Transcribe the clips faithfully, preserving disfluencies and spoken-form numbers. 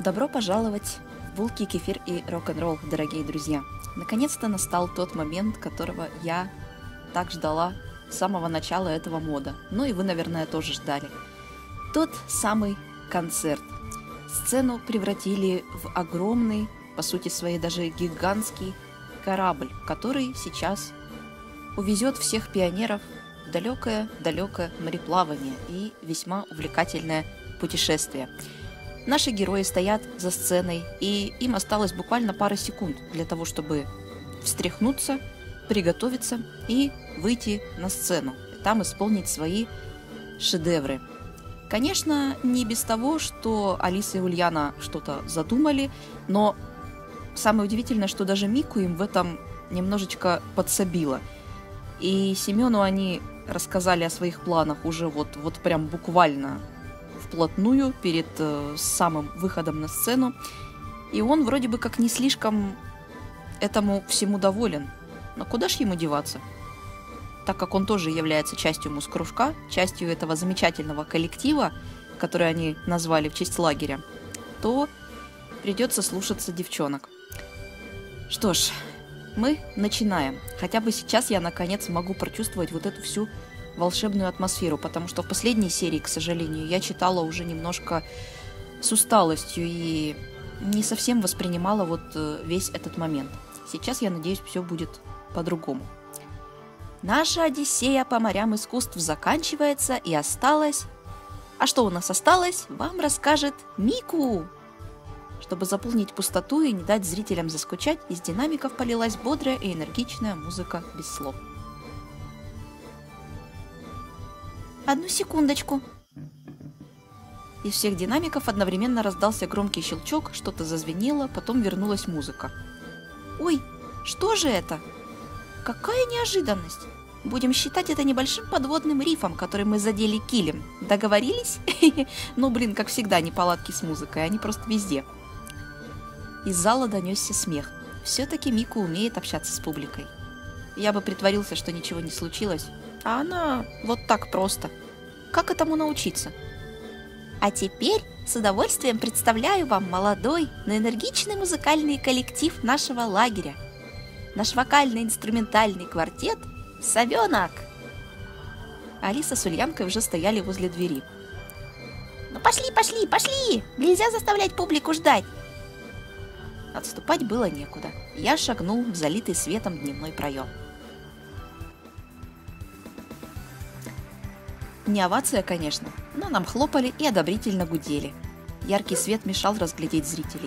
Добро пожаловать в булки, кефир и рок-н-ролл, дорогие друзья. Наконец-то настал тот момент, которого я так ждала с самого начала этого мода. Ну и вы, наверное, тоже ждали. Тот самый концерт. Сцену превратили в огромный, по сути своей даже гигантский корабль, который сейчас увезет всех пионеров в далекое-далекое мореплавание и весьма увлекательное путешествие. Наши герои стоят за сценой, и им осталось буквально пара секунд для того, чтобы встряхнуться, приготовиться и выйти на сцену, там исполнить свои шедевры. Конечно, не без того, что Алиса и Ульяна что-то задумали, но самое удивительное, что даже Мику им в этом немножечко подсобила. И Семену они рассказали о своих планах уже вот, вот прям буквально вплотную перед э, самым выходом на сцену. И он вроде бы как не слишком этому всему доволен. Но куда ж ему деваться? Так как он тоже является частью муз-кружка, частью этого замечательного коллектива, который они назвали в честь лагеря, то придется слушаться девчонок. Что ж, мы начинаем. Хотя бы сейчас я наконец могу прочувствовать вот эту всю волшебную атмосферу, потому что в последней серии, к сожалению, я читала уже немножко с усталостью и не совсем воспринимала вот весь этот момент. Сейчас, я надеюсь, все будет по-другому. Наша Одиссея по морям искусств заканчивается, и осталось... А что у нас осталось, вам расскажет Мику! Чтобы заполнить пустоту и не дать зрителям заскучать, из динамиков полилась бодрая и энергичная музыка без слов. Одну секундочку. Из всех динамиков одновременно раздался громкий щелчок, что-то зазвенело, потом вернулась музыка. Ой, что же это? Какая неожиданность! Будем считать это небольшим подводным рифом, который мы задели килем. Договорились? Ну, блин, как всегда, неполадки с музыкой, они просто везде. Из зала донесся смех. Все-таки Мику умеет общаться с публикой. Я бы притворился, что ничего не случилось, а она вот так просто. Как этому научиться? А теперь с удовольствием представляю вам молодой, но энергичный музыкальный коллектив нашего лагеря. Наш вокально-инструментальный квартет «Совенок». Алиса с Ульянкой уже стояли возле двери. Ну пошли, пошли, пошли! Нельзя заставлять публику ждать! Отступать было некуда. Я шагнул в залитый светом дневной проем. Не овация, конечно, но нам хлопали и одобрительно гудели. Яркий свет мешал разглядеть зрителей.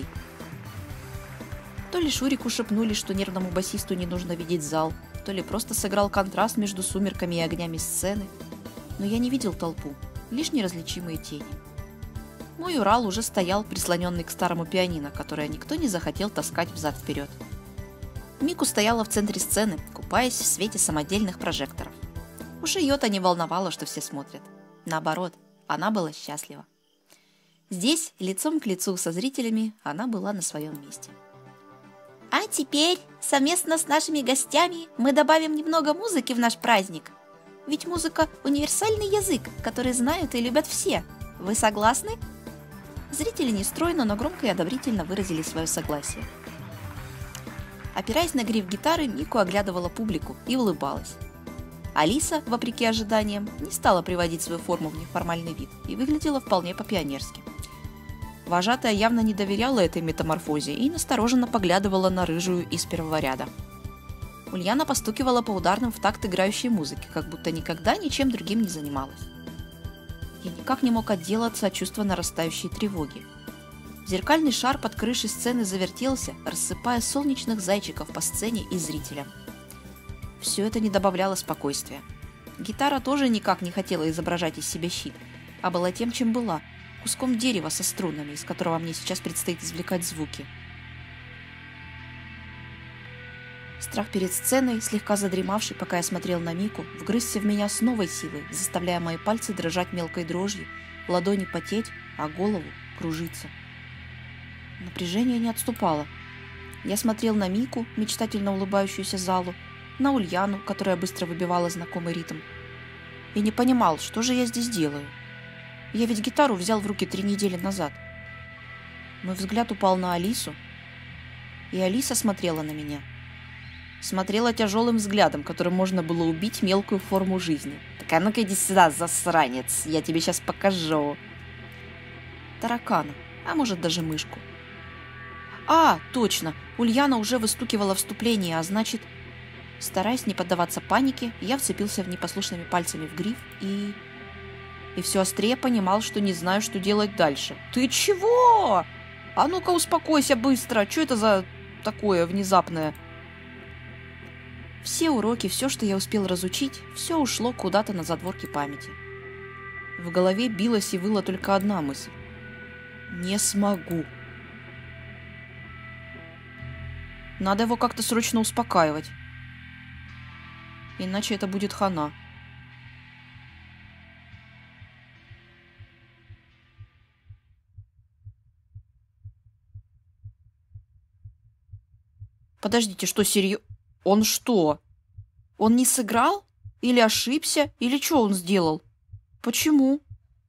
То ли Шурику шепнули, что нервному басисту не нужно видеть зал, то ли просто сыграл контраст между сумерками и огнями сцены. Но я не видел толпу, лишь неразличимые тени. Мой Урал уже стоял, прислоненный к старому пианино, которое никто не захотел таскать взад-вперед. Мику стояла в центре сцены, купаясь в свете самодельных прожекторов. Уж ее-то не волновало, что все смотрят. Наоборот, она была счастлива. Здесь, лицом к лицу со зрителями, она была на своем месте. А теперь, совместно с нашими гостями, мы добавим немного музыки в наш праздник. Ведь музыка – универсальный язык, который знают и любят все. Вы согласны? Зрители нестройно, но громко и одобрительно выразили свое согласие. Опираясь на гриф гитары, Мику оглядывала публику и улыбалась. Алиса, вопреки ожиданиям, не стала приводить свою форму в неформальный вид и выглядела вполне по-пионерски. Вожатая явно не доверяла этой метаморфозе и настороженно поглядывала на рыжую из первого ряда. Ульяна постукивала по ударным в такт играющей музыки, как будто никогда ничем другим не занималась. Я никак не мог отделаться от чувства нарастающей тревоги. Зеркальный шар под крышей сцены завертелся, рассыпая солнечных зайчиков по сцене и зрителям. Все это не добавляло спокойствия. Гитара тоже никак не хотела изображать из себя щит, а была тем, чем была – куском дерева со струнами, из которого мне сейчас предстоит извлекать звуки. Страх перед сценой, слегка задремавший, пока я смотрел на Мику, вгрызся в меня с новой силой, заставляя мои пальцы дрожать мелкой дрожью, ладони потеть, а голову кружиться. Напряжение не отступало. Я смотрел на Мику, мечтательно улыбающуюся залу, на Ульяну, которая быстро выбивала знакомый ритм, и не понимал, что же я здесь делаю. Я ведь гитару взял в руки три недели назад. Мой взгляд упал на Алису, и Алиса смотрела на меня. Смотрела тяжелым взглядом, которым можно было убить мелкую форму жизни. Так, а ну-ка иди сюда, засранец, я тебе сейчас покажу. Таракана, а может даже мышку. А, точно, Ульяна уже выстукивала вступление, а значит... Стараясь не поддаваться панике, я вцепился в непослушными пальцами в гриф и... И все острее понимал, что не знаю, что делать дальше. Ты чего? А ну-ка успокойся быстро. Что это за такое внезапное? Все уроки, все, что я успел разучить, все ушло куда-то на задворки памяти. В голове билась и выла только одна мысль. Не смогу. Надо его как-то срочно успокаивать. Иначе это будет хана. Подождите, что, серьезно? Он что? Он не сыграл? Или ошибся? Или что он сделал? Почему?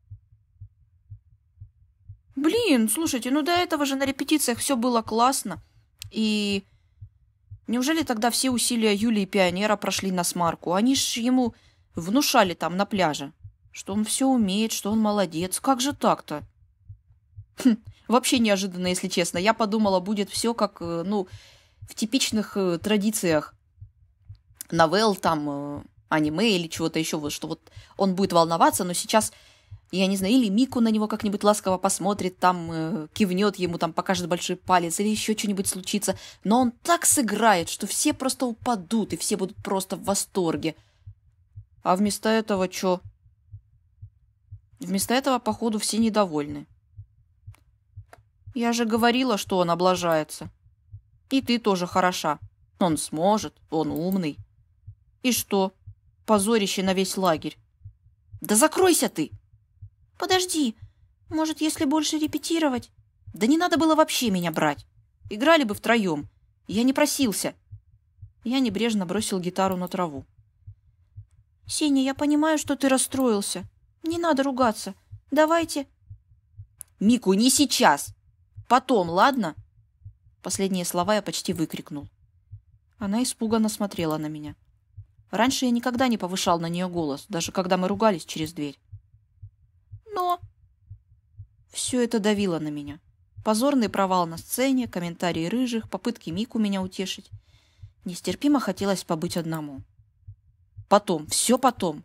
Блин, слушайте, ну до этого же на репетициях все было классно. И неужели тогда все усилия Юли и Пионера прошли на смарку? Они ж ему внушали там на пляже, что он все умеет, что он молодец. Как же так-то? Хм, вообще неожиданно, если честно. Я подумала, будет все как, ну... в типичных э, традициях новелл, там, э, аниме или чего-то еще, вот, что вот он будет волноваться, но сейчас, я не знаю, или Мику на него как-нибудь ласково посмотрит, там, э, кивнет ему, там, покажет большой палец, или еще что-нибудь случится, но он так сыграет, что все просто упадут, и все будут просто в восторге. А вместо этого что? Вместо этого, походу, все недовольны. Я же говорила, что он облажается. И ты тоже хороша. Он сможет, он умный. И что? Позорище на весь лагерь. Да закройся ты! Подожди, может, если больше репетировать? Да не надо было вообще меня брать. Играли бы втроем. Я не просился. Я небрежно бросил гитару на траву. Сеня, я понимаю, что ты расстроился. Не надо ругаться. Давайте... Мику, не сейчас. Потом, ладно? Последние слова я почти выкрикнул. Она испуганно смотрела на меня. Раньше я никогда не повышал на нее голос, даже когда мы ругались через дверь. Но... Все это давило на меня. Позорный провал на сцене, комментарии рыжих, попытки Мику меня утешить. Нестерпимо хотелось побыть одному. Потом, все потом.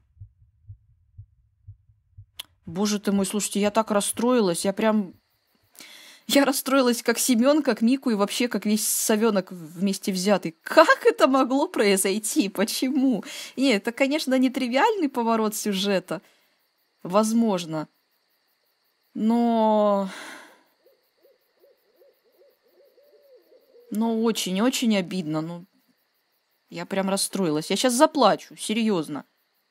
Боже ты мой, слушайте, я так расстроилась, я прям... Я расстроилась как Семен, как Мику и вообще как весь совенок вместе взятый. Как это могло произойти? Почему? Нет, это, конечно, не тривиальный поворот сюжета. Возможно. Но... Но очень-очень обидно. Ну, я прям расстроилась. Я сейчас заплачу, серьезно.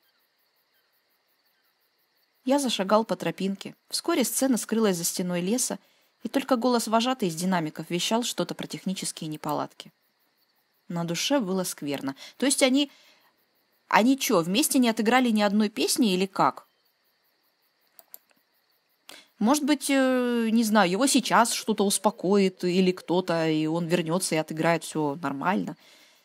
Я зашагал по тропинке. Вскоре сцена скрылась за стеной леса, и только голос вожатой из динамиков вещал что-то про технические неполадки. На душе было скверно. То есть они... Они что, вместе не отыграли ни одной песни или как? Может быть, э, не знаю, его сейчас что-то успокоит или кто-то, и он вернется и отыграет все нормально.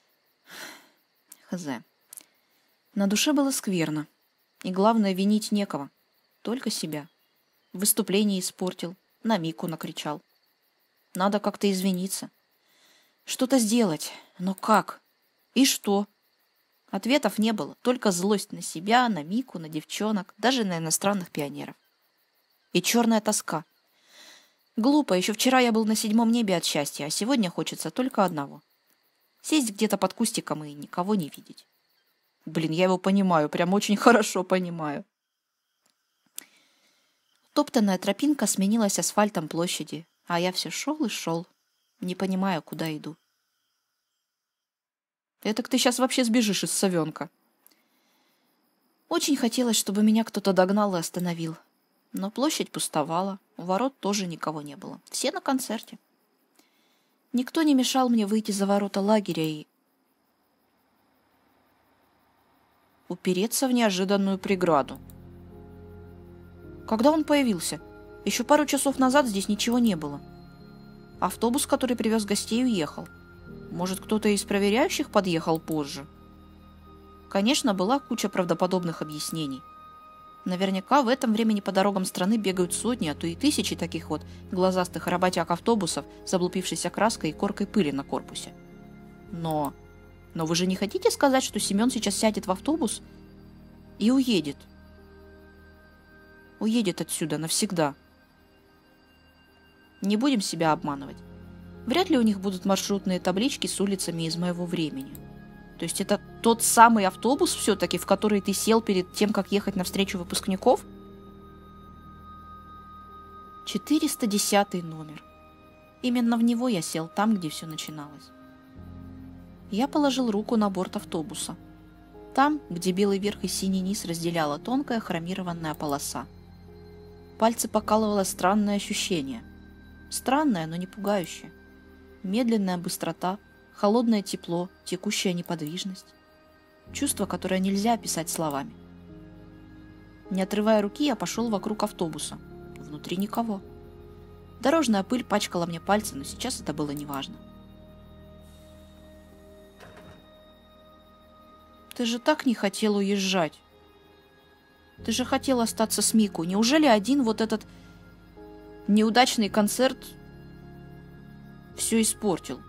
Хз. На душе было скверно. И главное, винить некого. Только себя. Выступление испортил. На Мику накричал. Надо как-то извиниться. Что-то сделать. Но как? И что? Ответов не было. Только злость на себя, на Мику, на девчонок, даже на иностранных пионеров. И черная тоска. Глупо. Еще вчера я был на седьмом небе от счастья, а сегодня хочется только одного. Сесть где-то под кустиком и никого не видеть. Блин, я его понимаю. Прям очень хорошо понимаю. Топтанная тропинка сменилась асфальтом площади, а я все шел и шел, не понимая, куда иду. Этак ты сейчас вообще сбежишь из совенка. Очень хотелось, чтобы меня кто-то догнал и остановил. Но площадь пустовала, у ворот тоже никого не было. Все на концерте. Никто не мешал мне выйти за ворота лагеря и... упереться в неожиданную преграду. Когда он появился? Еще пару часов назад здесь ничего не было. Автобус, который привез гостей, уехал. Может, кто-то из проверяющих подъехал позже? Конечно, была куча правдоподобных объяснений. Наверняка в этом времени по дорогам страны бегают сотни, а то и тысячи таких вот глазастых работяг автобусов с облупившейся краской и коркой пыли на корпусе. Но... Но вы же не хотите сказать, что Семен сейчас сядет в автобус и уедет? Уедет отсюда навсегда. Не будем себя обманывать. Вряд ли у них будут маршрутные таблички с улицами из моего времени. То есть это тот самый автобус все-таки, в который ты сел перед тем, как ехать на встречу выпускников? четыреста десятый номер. Именно в него я сел, там, где все начиналось. Я положил руку на борт автобуса. Там, где белый верх и синий низ разделяла тонкая хромированная полоса. Пальцы покалывало странное ощущение. Странное, но не пугающее. Медленная быстрота, холодное тепло, текущая неподвижность. Чувство, которое нельзя описать словами. Не отрывая руки, я пошел вокруг автобуса. Внутри никого. Дорожная пыль пачкала мне пальцы, но сейчас это было неважно. Ты же так не хотел уезжать. Ты же хотел остаться с Мику. Неужели один вот этот неудачный концерт все испортил?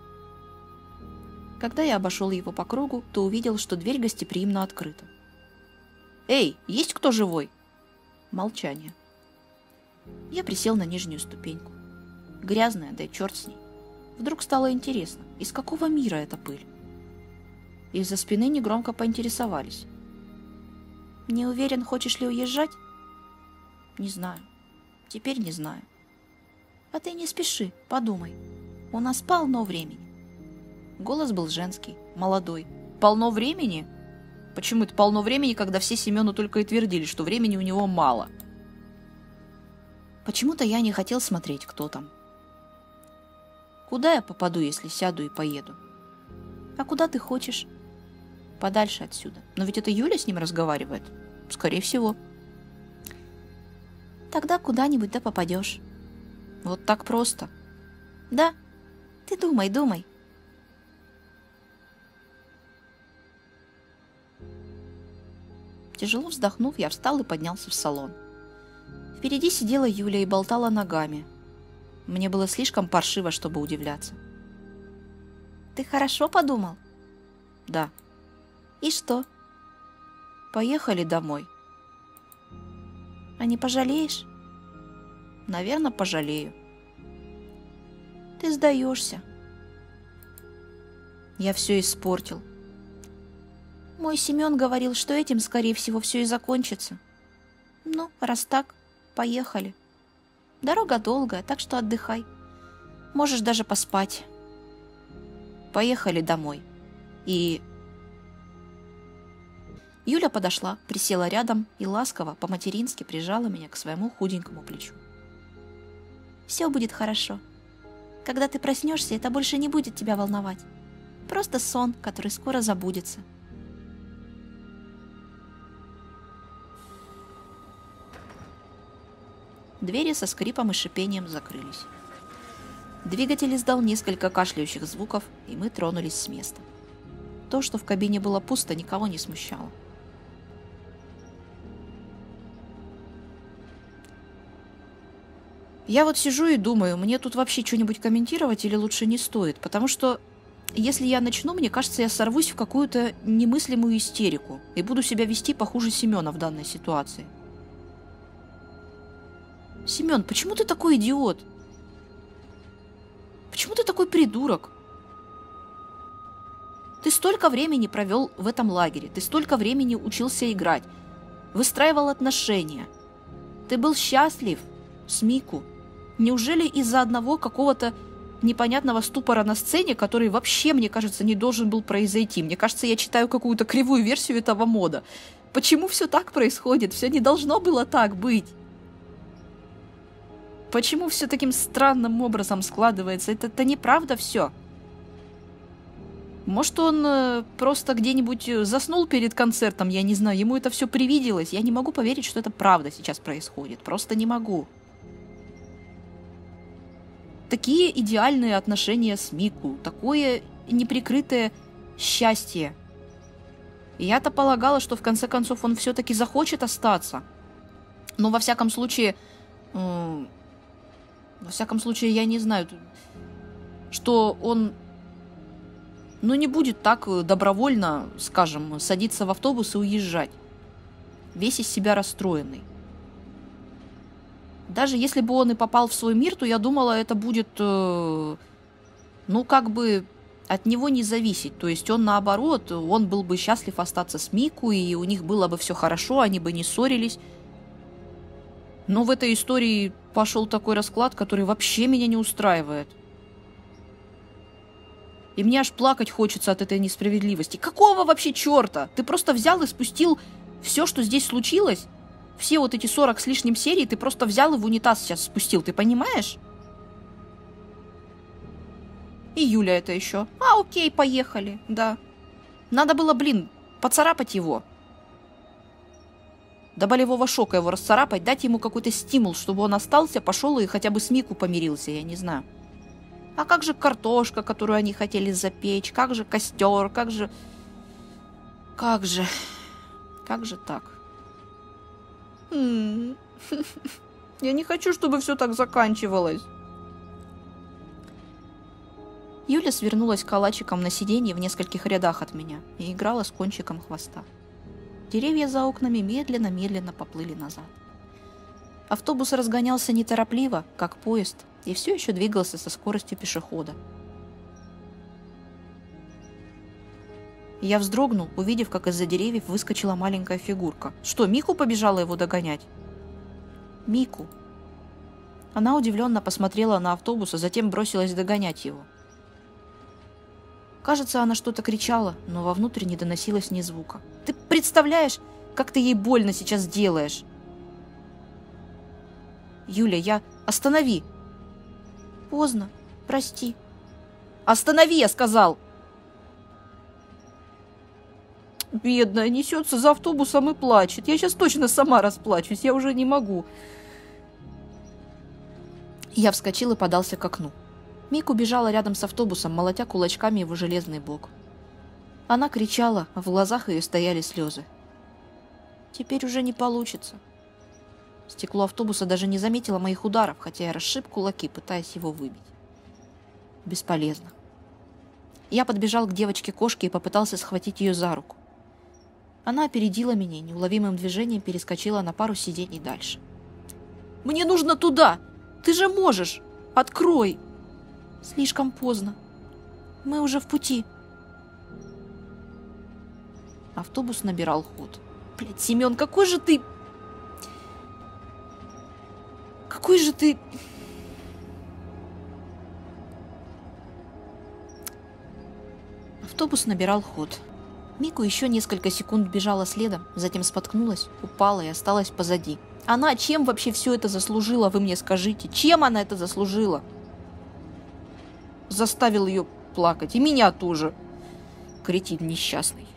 Когда я обошел его по кругу, то увидел, что дверь гостеприимно открыта. «Эй, есть кто живой?» Молчание. Я присел на нижнюю ступеньку. Грязная, да и черт с ней. Вдруг стало интересно, из какого мира эта пыль? Из-за спины негромко поинтересовались. «Не уверен, хочешь ли уезжать?» «Не знаю. Теперь не знаю». «А ты не спеши, подумай. У нас полно времени». Голос был женский, молодой. «Полно времени? Почему это полно времени, когда все Семену только и твердили, что времени у него мало?» Почему-то я не хотел смотреть, кто там. Куда я попаду, если сяду и поеду? А куда ты хочешь? Подальше отсюда. Но ведь это Юля с ним разговаривает. Скорее всего. Тогда куда-нибудь да попадешь. Вот так просто. Да. Ты думай, думай. Тяжело вздохнув, я встал и поднялся в салон. Впереди сидела Юля и болтала ногами. Мне было слишком паршиво, чтобы удивляться. Ты хорошо подумал? Да. И что? Поехали домой. А не пожалеешь? Наверное, пожалею. Ты сдаешься. Я все испортил. Мой Семен говорил, что этим, скорее всего, все и закончится. Ну, раз так, поехали. Дорога долгая, так что отдыхай. Можешь даже поспать. Поехали домой. И... Юля подошла, присела рядом и ласково, по-матерински прижала меня к своему худенькому плечу. Все будет хорошо. Когда ты проснешься, это больше не будет тебя волновать. Просто сон, который скоро забудется. Двери со скрипом и шипением закрылись. Двигатель издал несколько кашляющих звуков, и мы тронулись с места. То, что в кабине было пусто, никого не смущало. Я вот сижу и думаю, мне тут вообще что-нибудь комментировать или лучше не стоит, потому что если я начну, мне кажется, я сорвусь в какую-то немыслимую истерику и буду себя вести похуже Семена в данной ситуации. Семен, почему ты такой идиот? Почему ты такой придурок? Ты столько времени провел в этом лагере, ты столько времени учился играть, выстраивал отношения. Ты был счастлив с Мику. Неужели из-за одного какого-то непонятного ступора на сцене, который вообще, мне кажется, не должен был произойти? Мне кажется, я читаю какую-то кривую версию этого мода. Почему все так происходит? Все не должно было так быть. Почему все таким странным образом складывается? Это, это неправда все. Может, он э, просто где-нибудь заснул перед концертом, я не знаю, ему это все привиделось. Я не могу поверить, что это правда сейчас происходит. Просто не могу. такие идеальные отношения с Мику, такое неприкрытое счастье. И я-то полагала, что в конце концов он все-таки захочет остаться. Но во всяком случае, э, во всяком случае, я не знаю, что он, ну, не будет так добровольно, скажем, садиться в автобус и уезжать, весь из себя расстроенный. Даже если бы он и попал в свой мир, то я думала, это будет, э, ну, как бы от него не зависеть. То есть он, наоборот, он был бы счастлив остаться с Мику, и у них было бы все хорошо, они бы не ссорились. Но в этой истории пошел такой расклад, который вообще меня не устраивает. И мне аж плакать хочется от этой несправедливости. Какого вообще черта? Ты просто взял и спустил все, что здесь случилось? Все вот эти сорок с лишним серий ты просто взял и в унитаз сейчас спустил, ты понимаешь? И Юля это еще. А, окей, поехали, да. Надо было, блин, поцарапать его. До болевого шока его расцарапать, дать ему какой-то стимул, чтобы он остался, пошел и хотя бы с Мику помирился, я не знаю. А как же картошка, которую они хотели запечь? Как же костер? Как же... Как же... Как же так? Я не хочу, чтобы все так заканчивалось. Юля свернулась калачиком на сиденье в нескольких рядах от меня и играла с кончиком хвоста. Деревья за окнами медленно-медленно поплыли назад. Автобус разгонялся неторопливо, как поезд, и все еще двигался со скоростью пешехода. Я вздрогнул, увидев, как из-за деревьев выскочила маленькая фигурка. Что, Мику побежала его догонять? Мику. Она удивленно посмотрела на автобус, а затем бросилась догонять его. Кажется, она что-то кричала, но вовнутрь не доносилось ни звука. Ты представляешь, как ты ей больно сейчас делаешь? Юля, я... Останови! Поздно, прости. Останови, я сказал! Бедная, несется за автобусом и плачет. Я сейчас точно сама расплачусь, я уже не могу. Я вскочил и подался к окну. Мику бежала рядом с автобусом, молотя кулачками его железный бок. Она кричала, а в глазах ее стояли слезы. Теперь уже не получится. Стекло автобуса даже не заметило моих ударов, хотя я расшиб кулаки, пытаясь его выбить. Бесполезно. Я подбежал к девочке-кошке и попытался схватить ее за руку. Она опередила меня и неуловимым движением перескочила на пару сидений дальше. «Мне нужно туда! Ты же можешь! Открой!» «Слишком поздно. Мы уже в пути». Автобус набирал ход. «Блядь, Семен, какой же ты... Какой же ты...» Автобус набирал ход. Мику еще несколько секунд бежала следом, затем споткнулась, упала и осталась позади. Она чем вообще все это заслужила, вы мне скажите? Чем она это заслужила? Заставил ее плакать. И меня тоже. Кретин несчастный.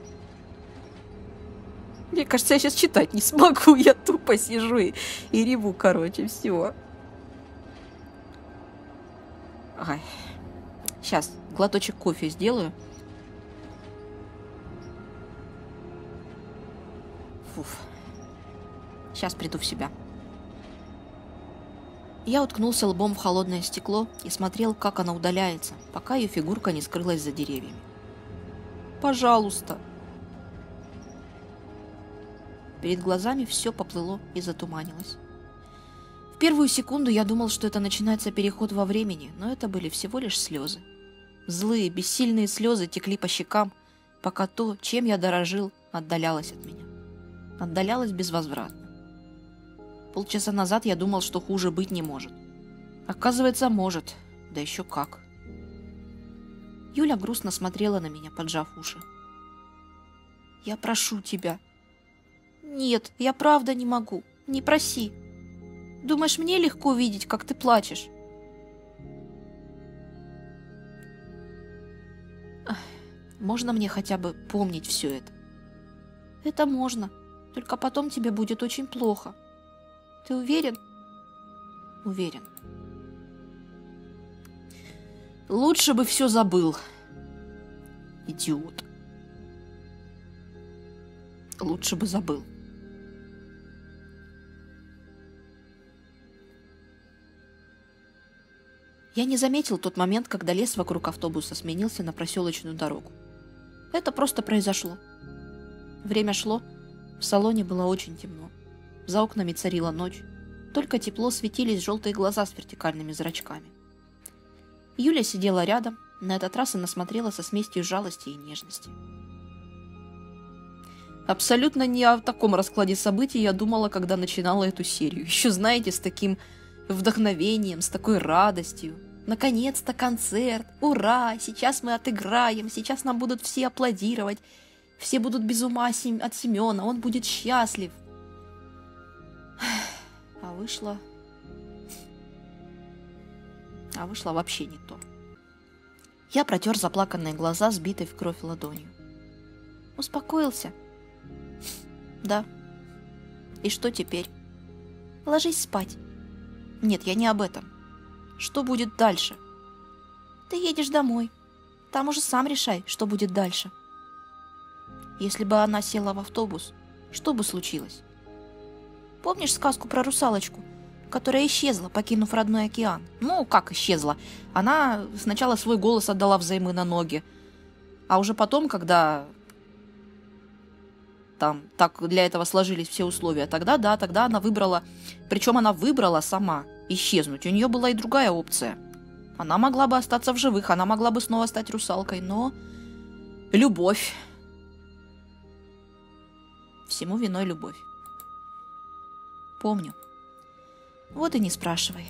Мне кажется, я сейчас читать не смогу. Я тупо сижу и, и реву, короче, все. Ай. Сейчас глоточек кофе сделаю. Фуф. Сейчас приду в себя. Я уткнулся лбом в холодное стекло и смотрел, как она удаляется, пока ее фигурка не скрылась за деревьями. «Пожалуйста!» Перед глазами все поплыло и затуманилось. В первую секунду я думал, что это начинается переход во времени, но это были всего лишь слезы. Злые, бессильные слезы текли по щекам, пока то, чем я дорожил, отдалялось от меня. Отдалялось безвозвратно. Полчаса назад я думал, что хуже быть не может. Оказывается, может. Да еще как. Юля грустно смотрела на меня, поджав уши. «Я прошу тебя». «Нет, я правда не могу. Не проси. Думаешь, мне легко видеть, как ты плачешь?» Ах, можно мне хотя бы помнить все это? Это можно. Только потом тебе будет очень плохо. Ты уверен? Уверен. Лучше бы все забыл. Идиот. Лучше бы забыл. Я не заметил тот момент, когда лес вокруг автобуса сменился на проселочную дорогу. Это просто произошло. Время шло, в салоне было очень темно. За окнами царила ночь, только тепло светились желтые глаза с вертикальными зрачками. Юля сидела рядом, на этот раз она смотрела со смесью жалости и нежности. Абсолютно не о таком раскладе событий я думала, когда начинала эту серию. Еще, знаете, с таким вдохновением, с такой радостью. Наконец-то концерт! Ура! Сейчас мы отыграем, сейчас нам будут все аплодировать. Все будут без ума от Семена, он будет счастлив. А вышло... А вышло вообще не то. Я протер заплаканные глаза, сбитой в кровь ладонью. Успокоился? Да. И что теперь? Ложись спать. Нет, я не об этом. Что будет дальше? Ты едешь домой. Там уже сам решай, что будет дальше. Если бы она села в автобус, что бы случилось? Помнишь сказку про русалочку, которая исчезла, покинув родной океан? Ну, как исчезла? Она сначала свой голос отдала взаймы на ноги, а уже потом, когда там так для этого сложились все условия, тогда да, тогда она выбрала, причем она выбрала сама исчезнуть. У нее была и другая опция. Она могла бы остаться в живых, она могла бы снова стать русалкой, но любовь. Всему виной любовь. Помню. Вот и не спрашивай.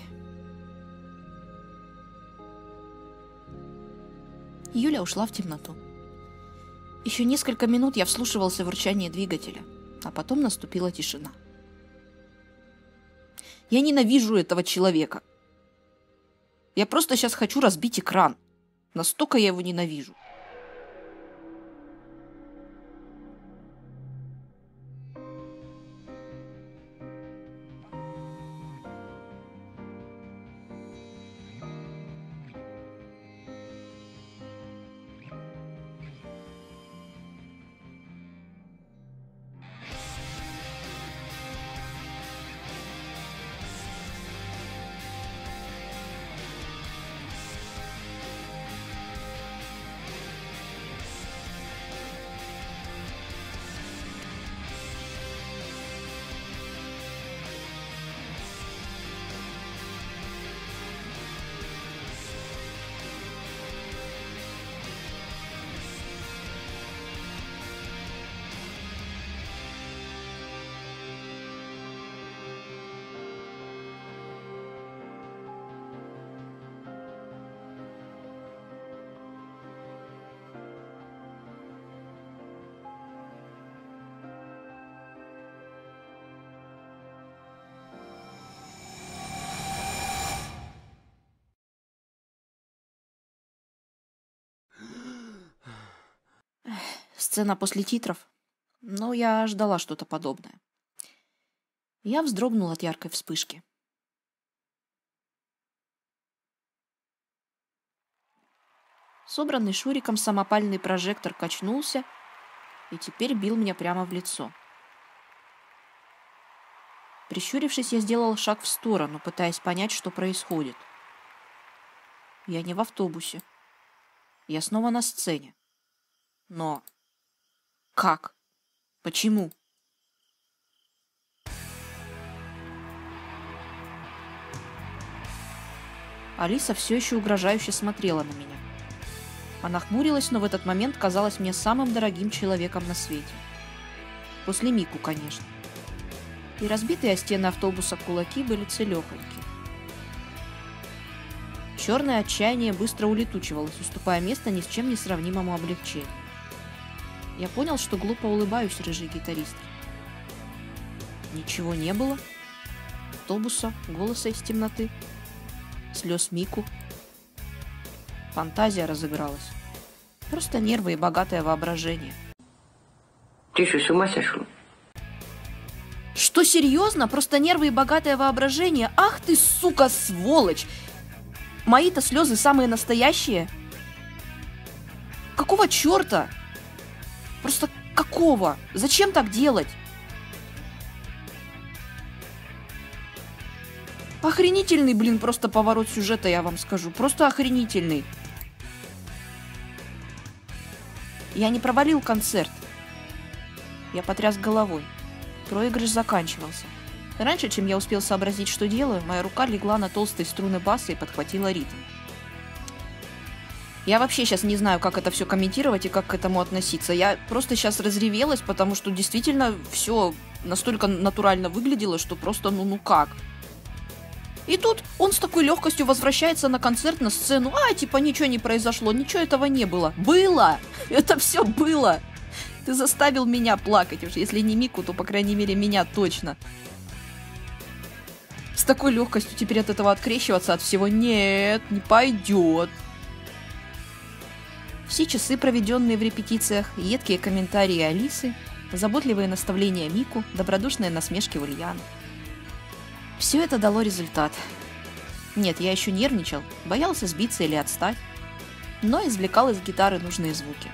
Юля ушла в темноту. Еще несколько минут я вслушивался в урчание двигателя, а потом наступила тишина. Я ненавижу этого человека. Я просто сейчас хочу разбить экран. Настолько я его ненавижу. Сцена после титров. Но я ждала что-то подобное. Я вздрогнул от яркой вспышки. Собранный Шуриком самопальный прожектор качнулся и теперь бил меня прямо в лицо. Прищурившись, я сделал шаг в сторону, пытаясь понять, что происходит. Я не в автобусе. Я снова на сцене. Но как? Почему? Алиса все еще угрожающе смотрела на меня. Она хмурилась, но в этот момент казалась мне самым дорогим человеком на свете. После Мику, конечно. И разбитые о стены автобуса кулаки были целехоньки. Черное отчаяние быстро улетучивалось, уступая место ни с чем не сравнимому облегчению. Я понял, что глупо улыбаюсь рыжей гитаристке. Ничего не было. Автобуса, голоса из темноты, слез Мику. Фантазия разыгралась. Просто нервы и богатое воображение. Ты что, с ума сошел? Что, серьезно? Просто нервы и богатое воображение? Ах ты, сука, сволочь! мои-то слезы самые настоящие? Какого черта? Просто какого? Зачем так делать? Охренительный, блин, просто поворот сюжета, я вам скажу. Просто охренительный. Я не провалил концерт. Я потряс головой. Проигрыш заканчивался. Раньше, чем я успел сообразить, что делаю, моя рука легла на толстые струны баса и подхватила ритм. Я вообще сейчас не знаю, как это все комментировать и как к этому относиться. Я просто сейчас разревелась, потому что действительно все настолько натурально выглядело, что просто ну ну как. И тут он с такой легкостью возвращается на концерт, на сцену. А, типа, ничего не произошло, ничего этого не было. Было! Это все было! Ты заставил меня плакать уж. Если не Мику, то, по крайней мере, меня точно. С такой легкостью теперь от этого открещиваться от всего нет, не пойдет. Все часы, проведенные в репетициях, едкие комментарии Алисы, заботливые наставления Мику, добродушные насмешки Ульяны. Все это дало результат. Нет, я еще нервничал, боялся сбиться или отстать, но извлекал из гитары нужные звуки.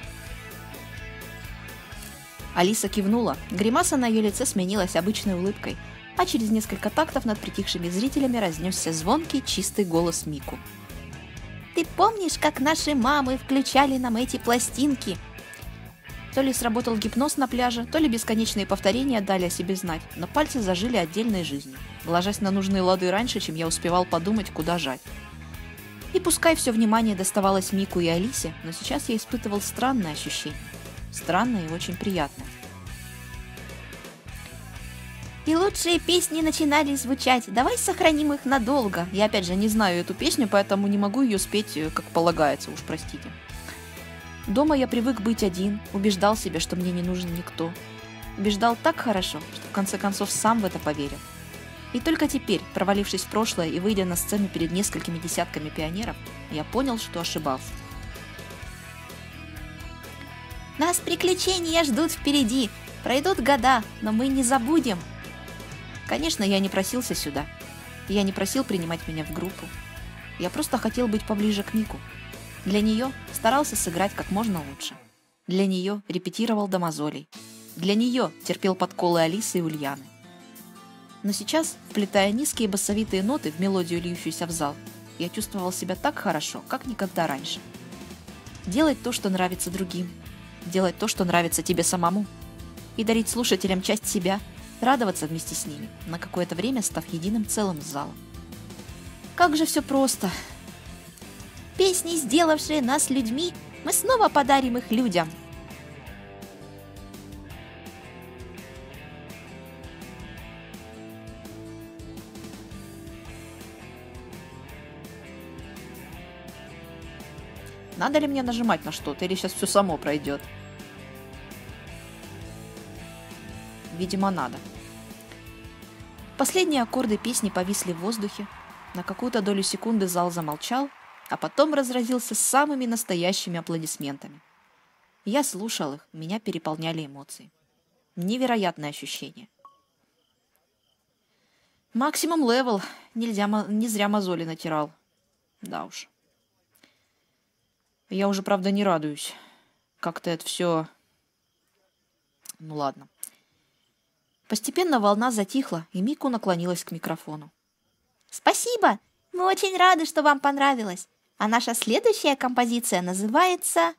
Алиса кивнула, гримаса на ее лице сменилась обычной улыбкой, а через несколько тактов над притихшими зрителями разнесся звонкий, чистый голос Мику. «Ты помнишь, как наши мамы включали нам эти пластинки?» То ли сработал гипноз на пляже, то ли бесконечные повторения дали о себе знать, но пальцы зажили отдельной жизнью, ложась на нужные лады раньше, чем я успевал подумать, куда жать. И пускай все внимание доставалось Мику и Алисе, но сейчас я испытывал странное ощущение. Странное и очень приятное. «И лучшие песни начинали звучать. Давай сохраним их надолго». Я опять же не знаю эту песню, поэтому не могу ее спеть, как полагается, уж простите. Дома я привык быть один, убеждал себя, что мне не нужен никто. Убеждал так хорошо, что в конце концов сам в это поверил. И только теперь, провалившись в прошлое и выйдя на сцену перед несколькими десятками пионеров, я понял, что ошибался. «Нас приключения ждут впереди. Пройдут года, но мы не забудем». Конечно, я не просился сюда. Я не просил принимать меня в группу. Я просто хотел быть поближе к Мику. Для нее старался сыграть как можно лучше. Для нее репетировал до мозолей. Для нее терпел подколы Алисы и Ульяны. Но сейчас, вплетая низкие басовитые ноты в мелодию, льющуюся в зал, я чувствовал себя так хорошо, как никогда раньше. Делать то, что нравится другим. Делать то, что нравится тебе самому. И дарить слушателям часть себя, радоваться вместе с ними, на какое-то время став единым целым с залом. Как же все просто! Песни, сделавшие нас людьми, мы снова подарим их людям. Надо ли мне нажимать на что-то, или сейчас все само пройдет? Видимо, надо. Последние аккорды песни повисли в воздухе. На какую-то долю секунды зал замолчал, а потом разразился самыми настоящими аплодисментами. Я слушал их, меня переполняли эмоции. Невероятное ощущение. Максимум левел. Нельзя, не зря мозоли натирал. Да уж. Я уже, правда, не радуюсь. Как-то это все... Ну ладно. Постепенно волна затихла, и Мику наклонилась к микрофону. «Спасибо! Мы очень рады, что вам понравилось. А наша следующая композиция называется...»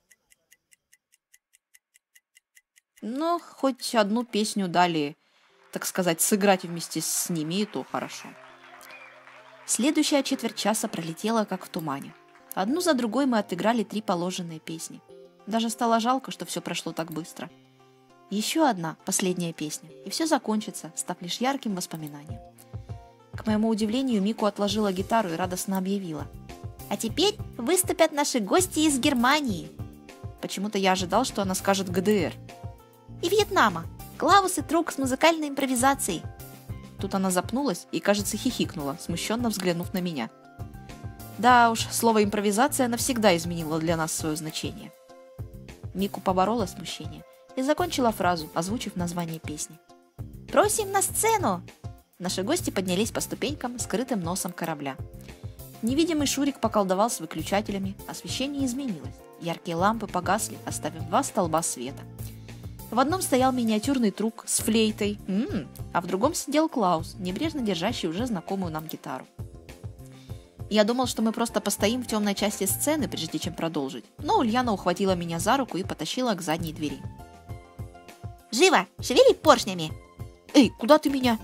Ну, хоть одну песню дали, так сказать, сыграть вместе с ними, и то хорошо. Следующая четверть часа пролетела, как в тумане. Одну за другой мы отыграли три положенные песни. Даже стало жалко, что все прошло так быстро. Еще одна, последняя песня, и все закончится, став лишь ярким воспоминанием. К моему удивлению, Мику отложила гитару и радостно объявила: «А теперь выступят наши гости из Германии». Почему-то я ожидал, что она скажет ГДР. «И Вьетнама. Клаус и Трук с музыкальной импровизацией». Тут она запнулась и, кажется, хихикнула, смущенно взглянув на меня. Да уж, слово «импровизация» навсегда изменило для нас свое значение. Мику поборола смущение и закончила фразу, озвучив название песни. «Просим на сцену!» Наши гости поднялись по ступенькам, скрытым носом корабля. Невидимый Шурик поколдовал с выключателями, освещение изменилось. Яркие лампы погасли, оставив два столба света. В одном стоял миниатюрный трук с флейтой, м-м, а в другом сидел Клаус, небрежно держащий уже знакомую нам гитару. Я думал, что мы просто постоим в темной части сцены, прежде чем продолжить, но Ульяна ухватила меня за руку и потащила к задней двери. «Живо! Шевели поршнями!» «Эй, куда ты меня?»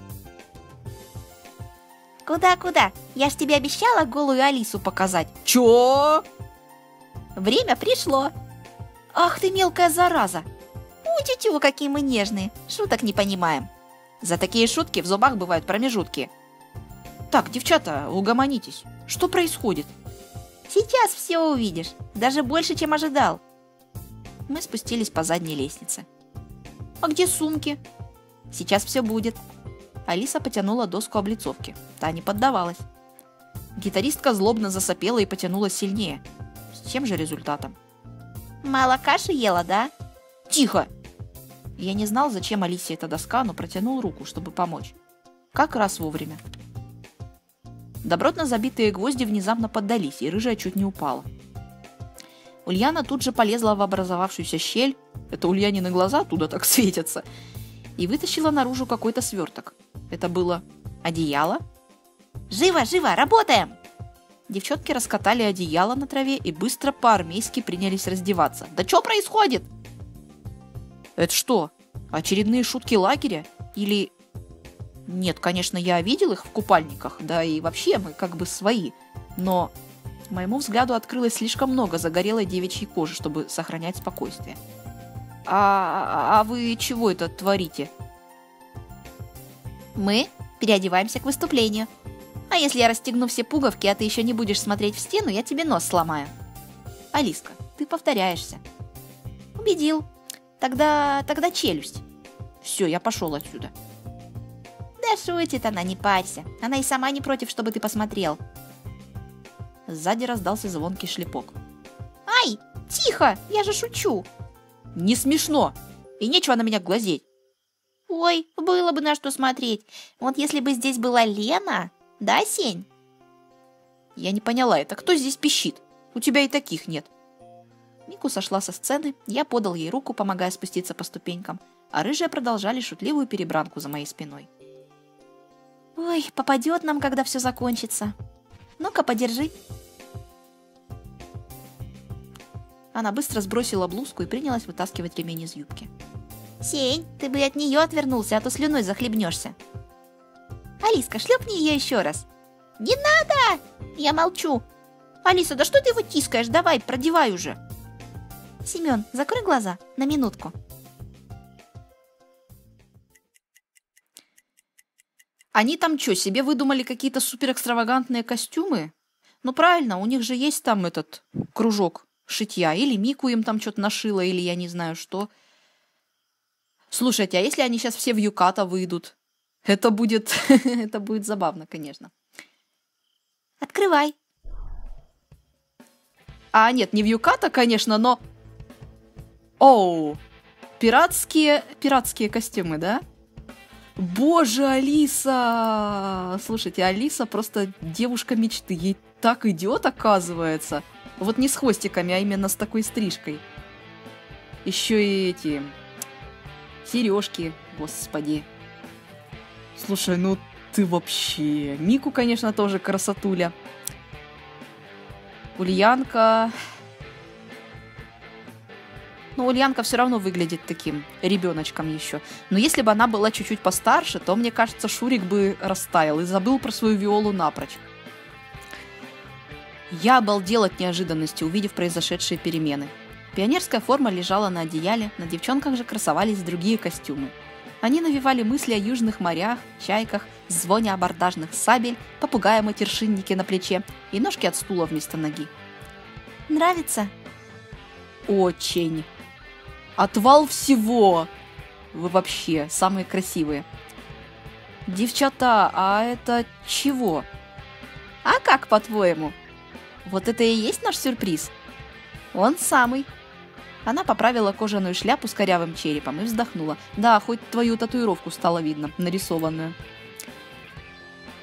«Куда-куда? Я ж тебе обещала голую Алису показать!» «Чё?» «Время пришло!» «Ах ты мелкая зараза!» «У-тю-тю, какие мы нежные! Шуток не понимаем!» За такие шутки в зубах бывают промежутки. Так, девчата, угомонитесь. Что происходит? Сейчас все увидишь. Даже больше, чем ожидал. Мы спустились по задней лестнице. А где сумки? Сейчас все будет. Алиса потянула доску облицовки. Та не поддавалась. Гитаристка злобно засопела и потянула сильнее. С тем же результатом. Мало каши ела, да? Тихо! Я не знал, зачем Алисе эта доска, но протянул руку, чтобы помочь. Как раз вовремя. Добротно забитые гвозди внезапно поддались, и рыжая чуть не упала. Ульяна тут же полезла в образовавшуюся щель, это Ульянины глаза оттуда так светятся, и вытащила наружу какой-то сверток. Это было одеяло. «Живо, живо, работаем!» Девчонки раскатали одеяло на траве и быстро по-армейски принялись раздеваться. «Да что происходит?» «Это что, очередные шутки лагеря? Или...» Нет, конечно, я видел их в купальниках, да и вообще мы как бы свои. Но моему взгляду открылось слишком много загорелой девичьей кожи, чтобы сохранять спокойствие. А, а вы чего это творите? Мы переодеваемся к выступлению. А если я расстегну все пуговки, а ты еще не будешь смотреть в стену, я тебе нос сломаю. Алиска, ты повторяешься. Убедил. Тогда, тогда челюсть. Все, я пошел отсюда. Да шутит она, не парься. Она и сама не против, чтобы ты посмотрел. Сзади раздался звонкий шлепок. Ай, тихо, я же шучу. Не смешно. И нечего на меня глазеть. Ой, было бы на что смотреть. Вот если бы здесь была Лена, да, Сень? Я не поняла, это кто здесь пищит? У тебя и таких нет. Мику сошла со сцены, я подал ей руку, помогая спуститься по ступенькам, а рыжие продолжали шутливую перебранку за моей спиной. Ой, попадет нам, когда все закончится. Ну-ка, подержи. Она быстро сбросила блузку и принялась вытаскивать ремень из юбки. Сень, ты бы от нее отвернулся, а то слюной захлебнешься. Алиска, шлепни ее еще раз. Не надо! Я молчу. Алиса, да что ты его тискаешь? Давай, продевай уже. Семен, закрой глаза на минутку. Они там что, себе выдумали какие-то суперэкстравагантные костюмы? Ну правильно, у них же есть там этот кружок шитья. Или Мику им там что-то нашила, или я не знаю что. Слушайте, а если они сейчас все в юката выйдут? Это будет... это будет забавно, конечно. Открывай. А нет, не в юката, конечно, но... Оу, пиратские, пиратские костюмы, да? Боже, Алиса! Слушайте, Алиса просто девушка мечты. Ей так идет, оказывается. Вот не с хвостиками, а именно с такой стрижкой. Еще и эти... сережки, господи. Слушай, ну ты вообще... Мику, конечно, тоже красотуля. Ульянка... Но Ульянка все равно выглядит таким ребеночком еще. Но если бы она была чуть-чуть постарше, то, мне кажется, Шурик бы растаял и забыл про свою Виолу напрочь. Я обалдел от неожиданности, увидев произошедшие перемены. Пионерская форма лежала на одеяле, на девчонках же красовались другие костюмы. Они навевали мысли о южных морях, чайках, звоне абордажных сабель, попугая-матершиннике на плече и ножки от стула вместо ноги. Нравится? Очень. Отвал всего. Вы вообще самые красивые. Девчата, а это чего? А как, по-твоему? Вот это и есть наш сюрприз? Он самый. Она поправила кожаную шляпу с корявым черепом и вздохнула. Да, хоть твою татуировку стало видно, нарисованную.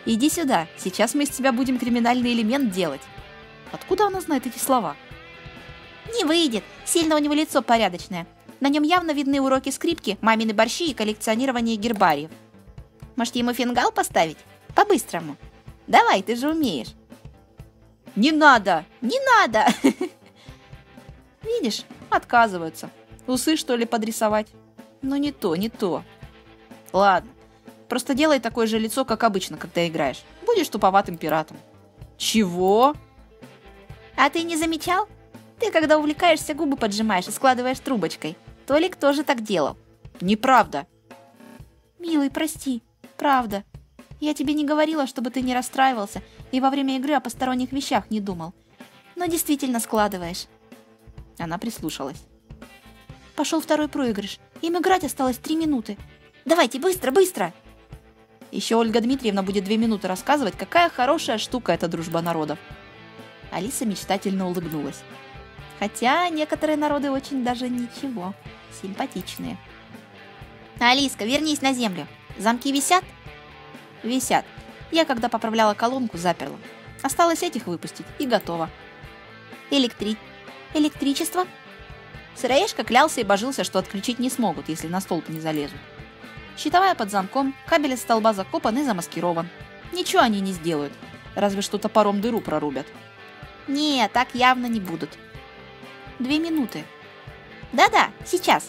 Иди сюда, сейчас мы из тебя будем криминальный элемент делать. Откуда она знает эти слова? Не выйдет, сильно у него лицо порядочное. На нем явно видны уроки скрипки, мамины борщи и коллекционирование гербариев. Может, ему фингал поставить? По-быстрому. Давай, ты же умеешь. Не надо! Не надо! Видишь, отказываются. Усы, что ли, подрисовать? Ну не то, не то. Ладно, просто делай такое же лицо, как обычно, когда играешь. Будешь туповатым пиратом. Чего? А ты не замечал? Ты, когда увлекаешься, губы поджимаешь и складываешь трубочкой. Толик тоже так делал. Неправда. Милый, прости. Правда. Я тебе не говорила, чтобы ты не расстраивался и во время игры о посторонних вещах не думал. Но действительно складываешь. Она прислушалась. Пошел второй проигрыш. Им играть осталось три минуты. Давайте, быстро, быстро! Еще Ольга Дмитриевна будет две минуты рассказывать, какая хорошая штука эта дружба народов. Алиса мечтательно улыбнулась. Хотя некоторые народы очень даже ничего, симпатичные. Алиска, вернись на землю. Замки висят? Висят. Я, когда поправляла колонку, заперла. Осталось этих выпустить, и готово. Электри... Электричество? Сыроежка клялся и божился, что отключить не смогут, если на столб не залезут. Щитовая под замком, кабель из столба закопан и замаскирован. Ничего они не сделают, разве что топором дыру прорубят. Не, так явно не будут. Две минуты. Да-да, сейчас.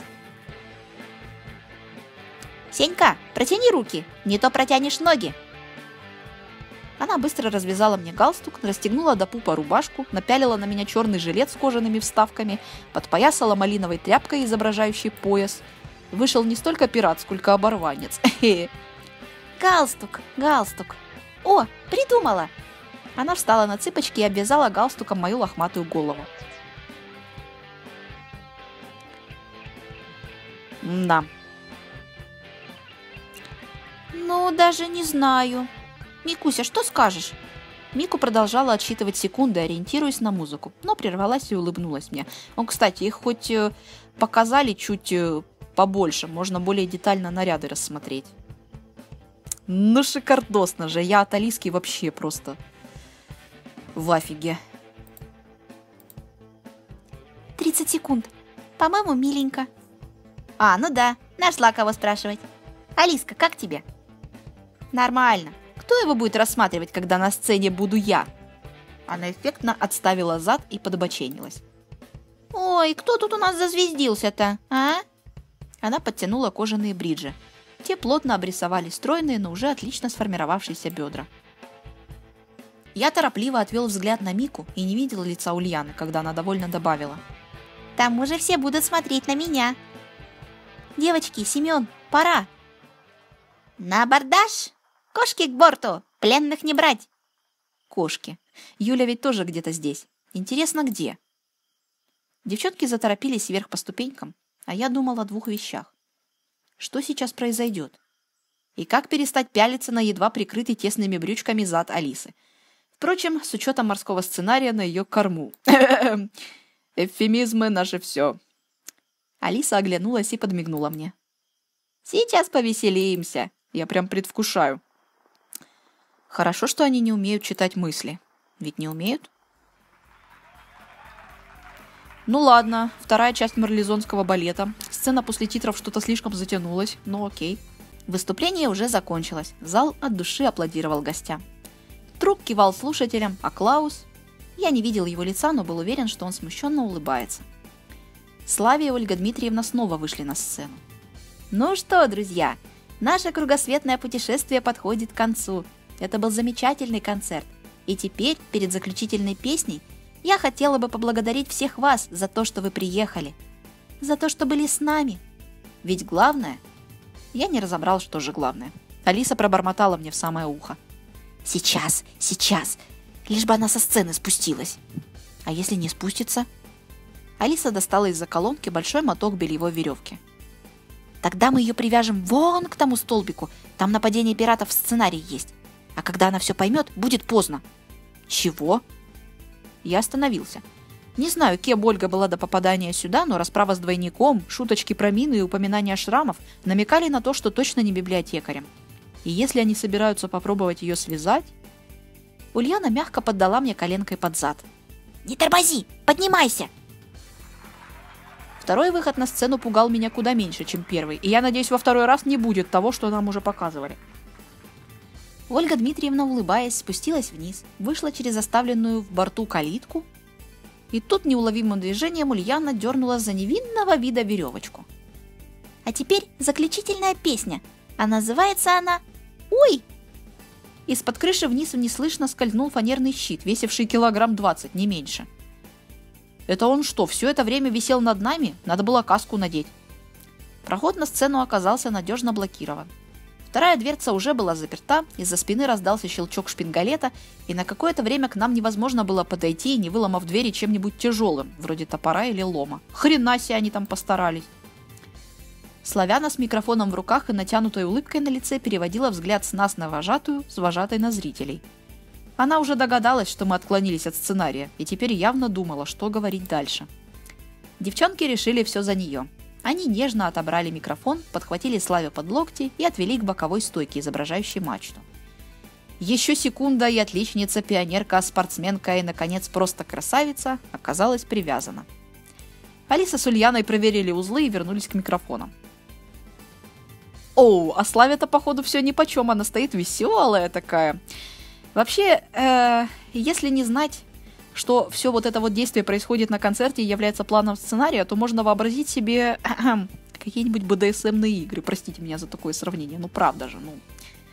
Сенька, протяни руки, не то протянешь ноги. Она быстро развязала мне галстук, расстегнула до пупа рубашку, напялила на меня черный жилет с кожаными вставками, подпоясала малиновой тряпкой, изображающей пояс. Вышел не столько пират, сколько оборванец. Галстук, галстук. О, придумала! Она встала на цыпочки и обвязала галстуком мою лохматую голову. Да. Ну, даже не знаю. Микуся, что скажешь? Мику продолжала отсчитывать секунды, ориентируясь на музыку, но прервалась и улыбнулась мне. О, кстати, их хоть э, показали чуть э, побольше, можно более детально наряды рассмотреть. Ну, шикардосно же, я от Алиски вообще просто в афиге. тридцать секунд. По-моему, миленько. А, ну да, нашла кого спрашивать. Алиска, как тебе? Нормально. Кто его будет рассматривать, когда на сцене буду я? Она эффектно отставила зад и подбоченилась. Ой, кто тут у нас зазвездился-то, а? Она подтянула кожаные бриджи. Те плотно обрисовали стройные, но уже отлично сформировавшиеся бедра. Я торопливо отвел взгляд на Мику и не видел лица Ульяны, когда она довольно добавила. Там уже все будут смотреть на меня. Девочки, Семен, пора. На абордаж! Кошки к борту! Пленных не брать! Кошки. Юля ведь тоже где-то здесь. Интересно, где? Девчонки заторопились вверх по ступенькам, а я думал о двух вещах. Что сейчас произойдет? И как перестать пялиться на едва прикрытый тесными брючками зад Алисы? Впрочем, с учетом морского сценария на ее корму. Эвфемизмы наше все. Алиса оглянулась и подмигнула мне. Сейчас повеселимся. Я прям предвкушаю. Хорошо, что они не умеют читать мысли. Ведь не умеют? Ну ладно, вторая часть марлезонского балета. Сцена после титров что-то слишком затянулась, но окей. Выступление уже закончилось. Зал от души аплодировал гостям. Труп кивал слушателям, а Клаус... Я не видел его лица, но был уверен, что он смущенно улыбается. Славия и Ольга Дмитриевна снова вышли на сцену. Ну что, друзья, наше кругосветное путешествие подходит к концу. Это был замечательный концерт. И теперь, перед заключительной песней, я хотела бы поблагодарить всех вас за то, что вы приехали. За то, что были с нами. Ведь главное... Я не разобрал, что же главное. Алиса пробормотала мне в самое ухо. Сейчас, сейчас. Лишь бы она со сцены спустилась. А если не спустится? Алиса достала из-за колонки большой моток бельевой веревки. Тогда мы ее привяжем вон к тому столбику. Там нападение пиратов в сценарии есть. А когда она все поймет, будет поздно. Чего? Я остановился. Не знаю, кем Ольга была до попадания сюда, но расправа с двойником, шуточки про мины и упоминания шрамов намекали на то, что точно не библиотекарем. И если они собираются попробовать ее связать... Ульяна мягко поддала мне коленкой под зад. «Не тормози! Поднимайся!» Второй выход на сцену пугал меня куда меньше, чем первый, и я надеюсь, во второй раз не будет того, что нам уже показывали. Ольга Дмитриевна, улыбаясь, спустилась вниз, вышла через оставленную в борту калитку, и тут неуловимым движением Ульяна дернула за невинного вида веревочку. «А теперь заключительная песня, а называется она «Ой!». Из-под крыши вниз неслышно скользнул фанерный щит, весивший килограмм двадцать, не меньше. Это он что, все это время висел над нами? Надо было каску надеть. Проход на сцену оказался надежно блокирован. Вторая дверца уже была заперта, из-за спины раздался щелчок шпингалета, и на какое-то время к нам невозможно было подойти, не выломав двери чем-нибудь тяжелым, вроде топора или лома. Хрена себе они там постарались. Славяна с микрофоном в руках и натянутой улыбкой на лице переводила взгляд с нас на вожатую, с вожатой на зрителей. Она уже догадалась, что мы отклонились от сценария, и теперь явно думала, что говорить дальше. Девчонки решили все за нее. Они нежно отобрали микрофон, подхватили Славе под локти и отвели к боковой стойке, изображающей мачту. Еще секунда, и отличница, пионерка, спортсменка и, наконец, просто красавица оказалась привязана. Алиса с Ульяной проверили узлы и вернулись к микрофонам. Оу, а Славе-то, походу, все нипочем, она стоит веселая такая. Вообще, э, если не знать, что все вот это вот действие происходит на концерте и является планом сценария, то можно вообразить себе э, какие-нибудь бэ дэ эс эм-ные игры. Простите меня за такое сравнение, ну правда же, ну.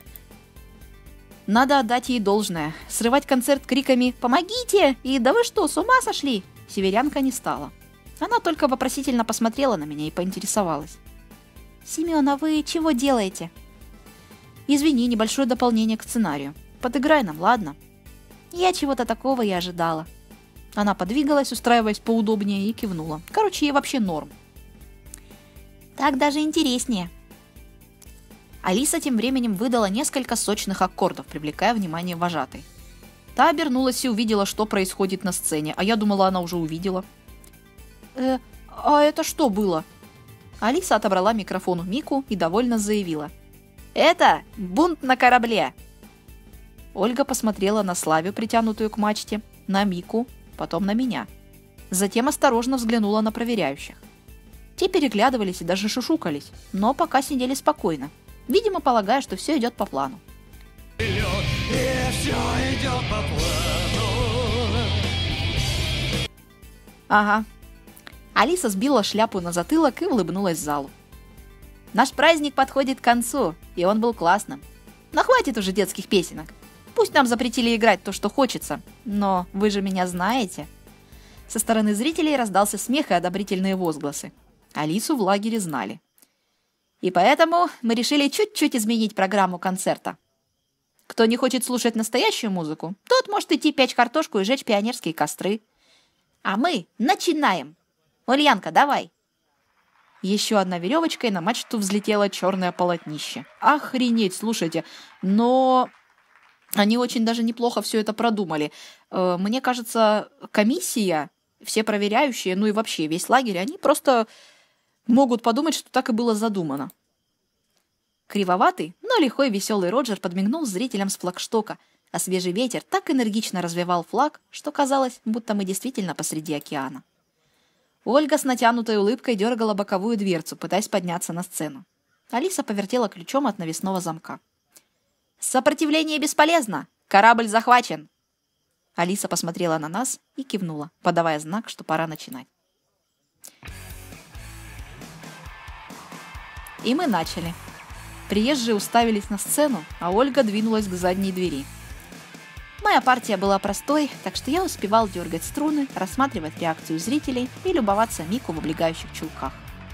Надо отдать ей должное. Срывать концерт криками «Помогите!» и «Да вы что, с ума сошли?» северянка не стала. Она только вопросительно посмотрела на меня и поинтересовалась. «Семен, а вы чего делаете?» «Извини, небольшое дополнение к сценарию. Подыграй нам, ладно?» «Я чего-то такого и ожидала». Она подвигалась, устраиваясь поудобнее, и кивнула. Короче, ей вообще норм. «Так даже интереснее». Алиса тем временем выдала несколько сочных аккордов, привлекая внимание вожатой. Та обернулась и увидела, что происходит на сцене, а я думала, она уже увидела. «Э, а это что было?» Алиса отобрала микрофон у Мику и довольно заявила. «Это бунт на корабле!» Ольга посмотрела на Славю, притянутую к мачте, на Мику, потом на меня. Затем осторожно взглянула на проверяющих. Те переглядывались и даже шушукались, но пока сидели спокойно, видимо, полагая, что все идет по плану. Ага. Алиса сбила шляпу на затылок и улыбнулась залу. Наш праздник подходит к концу, и он был классным. Но хватит уже детских песенок. Пусть нам запретили играть то, что хочется, но вы же меня знаете. Со стороны зрителей раздался смех и одобрительные возгласы. Алису в лагере знали. И поэтому мы решили чуть-чуть изменить программу концерта. Кто не хочет слушать настоящую музыку, тот может идти печь картошку и жечь пионерские костры. А мы начинаем. Ульянка, давай. Еще одна веревочка, и на мачту взлетело черное полотнище. Охренеть, слушайте, но они очень даже неплохо все это продумали. Мне кажется, комиссия, все проверяющие, ну и вообще весь лагерь, они просто могут подумать, что так и было задумано. Кривоватый, но лихой веселый Роджер подмигнул зрителям с флагштока, а свежий ветер так энергично развевал флаг, что казалось, будто мы действительно посреди океана. Ольга с натянутой улыбкой дергала боковую дверцу, пытаясь подняться на сцену. Алиса повертела ключом от навесного замка. «Сопротивление бесполезно! Корабль захвачен!» Алиса посмотрела на нас и кивнула, подавая знак, что пора начинать. И мы начали. Приезжие уставились на сцену, а Ольга двинулась к задней двери. Моя партия была простой, так что я успевал дергать струны, рассматривать реакцию зрителей и любоваться Мику в облегающих чулках.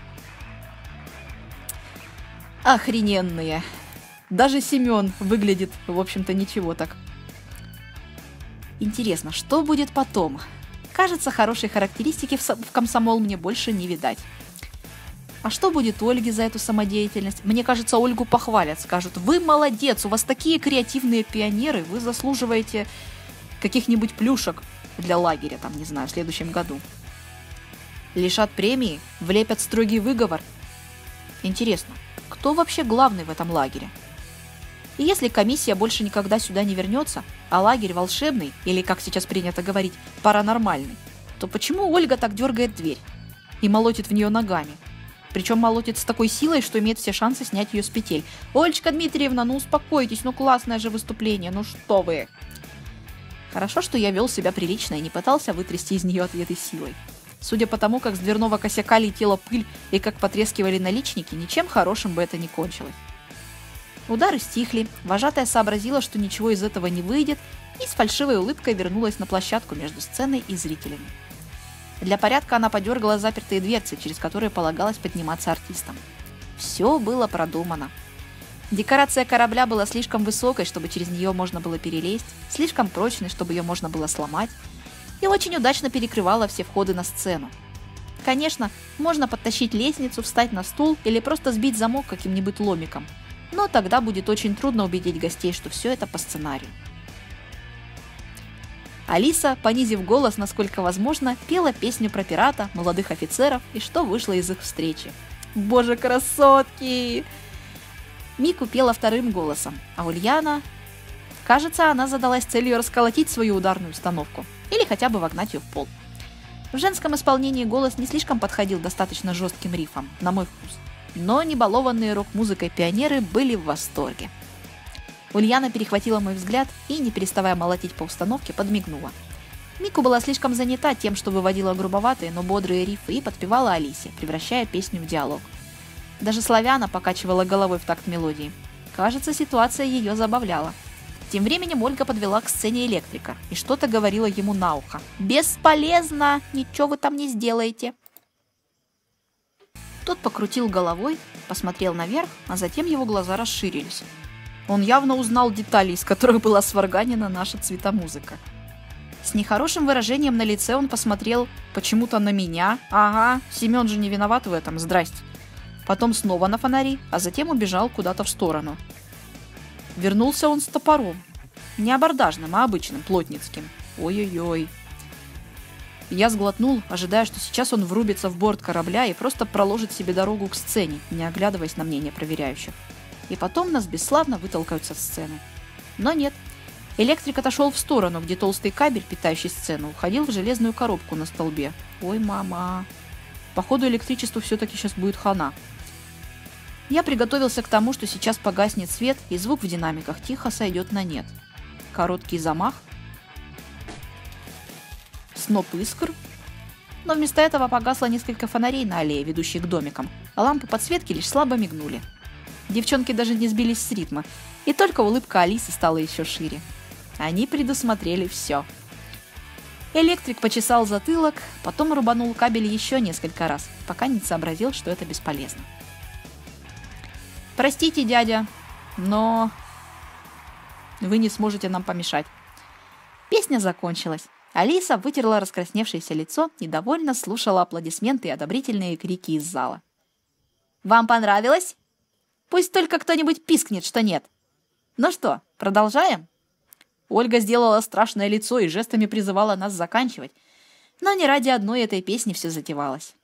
Охрененные! Даже Семен выглядит, в общем-то, ничего так. Интересно, что будет потом? Кажется, хорошей характеристики в, со- в комсомол мне больше не видать. А что будет у Ольги за эту самодеятельность? Мне кажется, Ольгу похвалят, скажут: вы молодец, у вас такие креативные пионеры, вы заслуживаете каких-нибудь плюшек для лагеря, там, не знаю, в следующем году. Лишат премии, влепят строгий выговор. Интересно, кто вообще главный в этом лагере? И если комиссия больше никогда сюда не вернется, а лагерь волшебный, или, как сейчас принято говорить, паранормальный, то почему Ольга так дергает дверь и молотит в нее ногами? Причем молотит с такой силой, что имеет все шансы снять ее с петель. «Олечка Дмитриевна, ну успокойтесь, ну классное же выступление, ну что вы!» Хорошо, что я вел себя прилично и не пытался вытрясти из нее ответы силой. Судя по тому, как с дверного косяка летела пыль и как потрескивали наличники, ничем хорошим бы это не кончилось. Удары стихли, вожатая сообразила, что ничего из этого не выйдет, и с фальшивой улыбкой вернулась на площадку между сценой и зрителями. Для порядка она подергала запертые дверцы, через которые полагалось подниматься артистам. Все было продумано. Декорация корабля была слишком высокой, чтобы через нее можно было перелезть, слишком прочной, чтобы ее можно было сломать, и очень удачно перекрывала все входы на сцену. Конечно, можно подтащить лестницу, встать на стул или просто сбить замок каким-нибудь ломиком, но тогда будет очень трудно убедить гостей, что все это по сценарию. Алиса, понизив голос, насколько возможно, пела песню про пирата, молодых офицеров и что вышло из их встречи. Боже, красотки! Мику пела вторым голосом, а Ульяна... Кажется, она задалась целью расколотить свою ударную установку или хотя бы вогнать ее в пол. В женском исполнении голос не слишком подходил достаточно жестким рифом, на мой вкус, но небалованные рок-музыкой пионеры были в восторге. Ульяна перехватила мой взгляд и, не переставая молотить по установке, подмигнула. Мику была слишком занята тем, что выводила грубоватые, но бодрые рифы и подпевала Алисе, превращая песню в диалог. Даже Славяна покачивала головой в такт мелодии. Кажется, ситуация ее забавляла. Тем временем Ольга подвела к сцене электрика и что-то говорила ему на ухо. «Бесполезно! Ничего вы там не сделаете!» Тот покрутил головой, посмотрел наверх, а затем его глаза расширились. Он явно узнал детали, из которых была сварганена наша цветомузыка. С нехорошим выражением на лице он посмотрел почему-то на меня. Ага, Семен же не виноват в этом, здрасте. Потом снова на фонари, а затем убежал куда-то в сторону. Вернулся он с топором. Не абордажным, а обычным, плотницким. Ой-ой-ой. Я сглотнул, ожидая, что сейчас он врубится в борт корабля и просто проложит себе дорогу к сцене, не оглядываясь на мнение проверяющих. И потом нас бесславно вытолкают со сцены. Но нет. Электрик отошел в сторону, где толстый кабель, питающий сцену, уходил в железную коробку на столбе. Ой, мама. Походу, электричеству все-таки сейчас будет хана. Я приготовился к тому, что сейчас погаснет свет, и звук в динамиках тихо сойдет на нет. Короткий замах. Сноп искр. Но вместо этого погасло несколько фонарей на аллее, ведущих к домикам, а лампы подсветки лишь слабо мигнули. Девчонки даже не сбились с ритма, и только улыбка Алисы стала еще шире. Они предусмотрели все. Электрик почесал затылок, потом рубанул кабель еще несколько раз, пока не сообразил, что это бесполезно. «Простите, дядя, но вы не сможете нам помешать». Песня закончилась. Алиса вытерла раскрасневшееся лицо и довольно слушала аплодисменты и одобрительные крики из зала. «Вам понравилось? Пусть только кто-нибудь пискнет, что нет. Ну что, продолжаем?» Ольга сделала страшное лицо и жестами призывала нас заканчивать, но не ради одной этой песни все затевалось.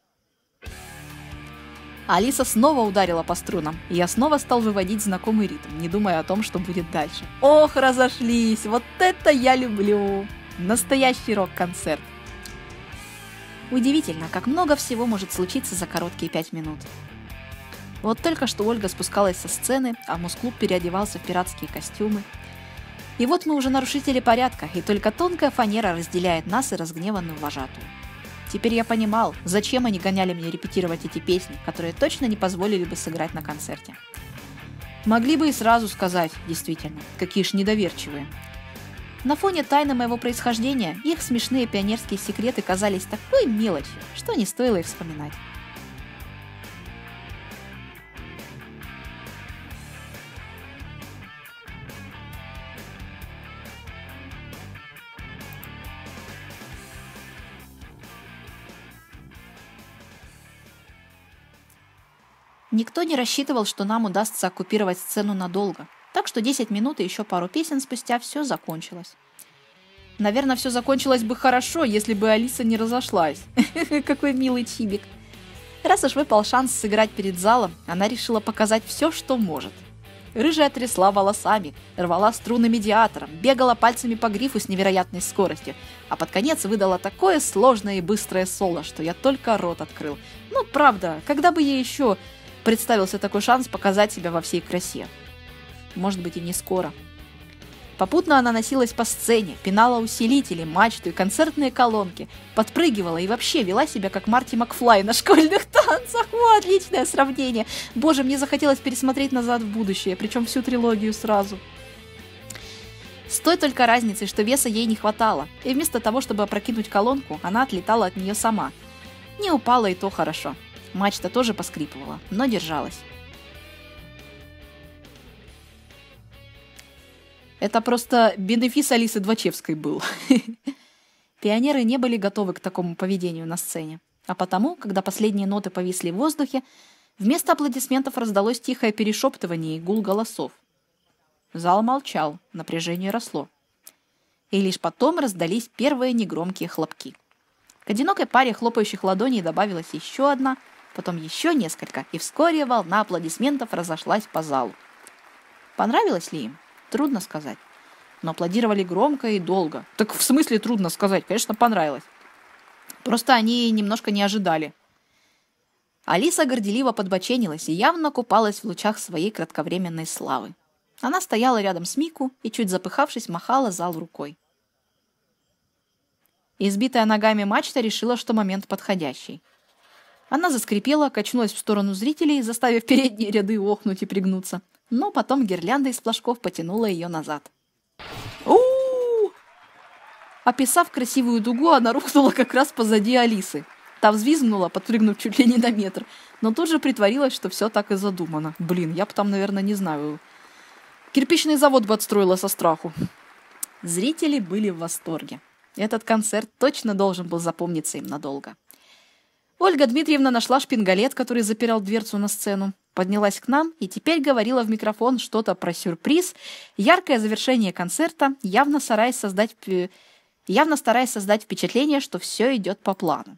Алиса снова ударила по струнам, и я снова стал выводить знакомый ритм, не думая о том, что будет дальше. Ох, разошлись! Вот это я люблю! Настоящий рок-концерт! Удивительно, как много всего может случиться за короткие пять минут. Вот только что Ольга спускалась со сцены, а Москлуб переодевался в пиратские костюмы. И вот мы уже нарушители порядка, и только тонкая фанера разделяет нас и разгневанную вожатую. Теперь я понимал, зачем они гоняли меня репетировать эти песни, которые точно не позволили бы сыграть на концерте. Могли бы и сразу сказать, действительно, какие ж недоверчивые. На фоне тайны моего происхождения их смешные пионерские секреты казались такой мелочью, что не стоило их вспоминать. Никто не рассчитывал, что нам удастся оккупировать сцену надолго, так что десять минут и еще пару песен спустя все закончилось. Наверное, все закончилось бы хорошо, если бы Алиса не разошлась. Какой милый чибик. Раз уж выпал шанс сыграть перед залом, она решила показать все, что может. Рыжая трясла волосами, рвала струны медиатором, бегала пальцами по грифу с невероятной скоростью, а под конец выдала такое сложное и быстрое соло, что я только рот открыл. Ну, правда, когда бы ей еще представился такой шанс показать себя во всей красе? Может быть, и не скоро. Попутно она носилась по сцене, пинала усилители, мачту и концертные колонки, подпрыгивала и вообще вела себя как Марти Макфлай на школьных танцах. О, отличное сравнение! Боже, мне захотелось пересмотреть «Назад в будущее», причем всю трилогию сразу. С той только разницей, что веса ей не хватало, и вместо того, чтобы опрокинуть колонку, она отлетала от нее сама. Не упала, и то хорошо. Мачта тоже поскрипывала, но держалась. Это просто бенефис Алисы Двачевской был. Пионеры не были готовы к такому поведению на сцене. А потому, когда последние ноты повисли в воздухе, вместо аплодисментов раздалось тихое перешептывание и гул голосов. Зал молчал, напряжение росло. И лишь потом раздались первые негромкие хлопки. К одинокой паре хлопающих ладоней добавилась еще одна, потом еще несколько, и вскоре волна аплодисментов разошлась по залу. Понравилось ли им? Трудно сказать. Но аплодировали громко и долго. Так в смысле трудно сказать? Конечно, понравилось. Просто они немножко не ожидали. Алиса горделиво подбоченилась и явно купалась в лучах своей кратковременной славы. Она стояла рядом с Мику и, чуть запыхавшись, махала зал рукой. Избитая ногами мачта решила, что момент подходящий. Она заскрипела, качнулась в сторону зрителей, заставив передние ряды охнуть и пригнуться. Но потом гирлянда из флажков потянула ее назад. У-у-у! Описав красивую дугу, она рухнула как раз позади Алисы. Та взвизгнула, подпрыгнув чуть ли не на метр, но тут же притворилась, что все так и задумано. Блин, я бы там, наверное, не знаю, кирпичный завод бы отстроила со страху. Зрители были в восторге. Этот концерт точно должен был запомниться им надолго. Ольга Дмитриевна нашла шпингалет, который запирал дверцу на сцену, поднялась к нам и теперь говорила в микрофон что-то про сюрприз, яркое завершение концерта, явно стараясь создать, явно стараясь создать впечатление, что все идет по плану.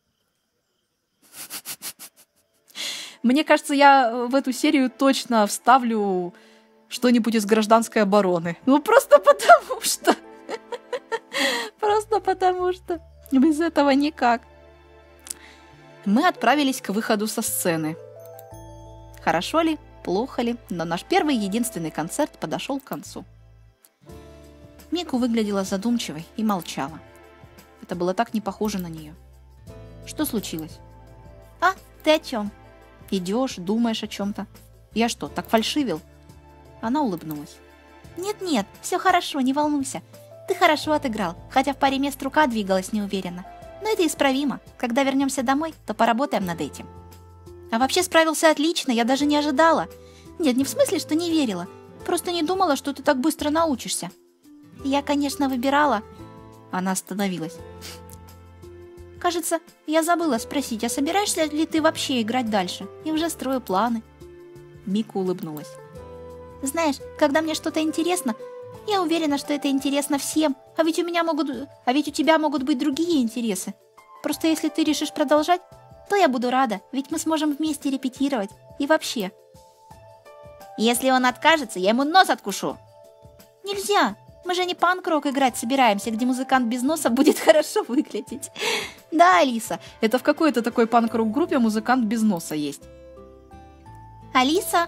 Мне кажется, я в эту серию точно вставлю что-нибудь из «Гражданской обороны». Ну, просто потому что... Просто потому что... Без этого никак. Мы отправились к выходу со сцены. Хорошо ли, плохо ли, но наш первый и единственный концерт подошел к концу. Мику выглядела задумчивой и молчала. Это было так не похоже на нее. Что случилось? А, ты о чем? Идешь, думаешь о чем-то. Я что, так фальшивил? Она улыбнулась. Нет-нет, все хорошо, не волнуйся. Ты хорошо отыграл, хотя в паре мест рука двигалась неуверенно. Но это исправимо. Когда вернемся домой, то поработаем над этим. А вообще справился отлично, я даже не ожидала. Нет, не в смысле, что не верила. Просто не думала, что ты так быстро научишься. Я, конечно, выбирала. Она остановилась. Кажется, я забыла спросить, а собираешься ли ты вообще играть дальше? Я уже строю планы. Мика улыбнулась. Знаешь, когда мне что-то интересно, я уверена, что это интересно всем. А ведь у меня могут, а ведь у тебя могут быть другие интересы. Просто если ты решишь продолжать, то я буду рада, ведь мы сможем вместе репетировать. И вообще. Если он откажется, я ему нос откушу. Нельзя. Мы же не панк-рок играть собираемся, где музыкант без носа будет хорошо выглядеть. Да, Алиса, это в какой-то такой панк-рок группе музыкант без носа есть. Алиса?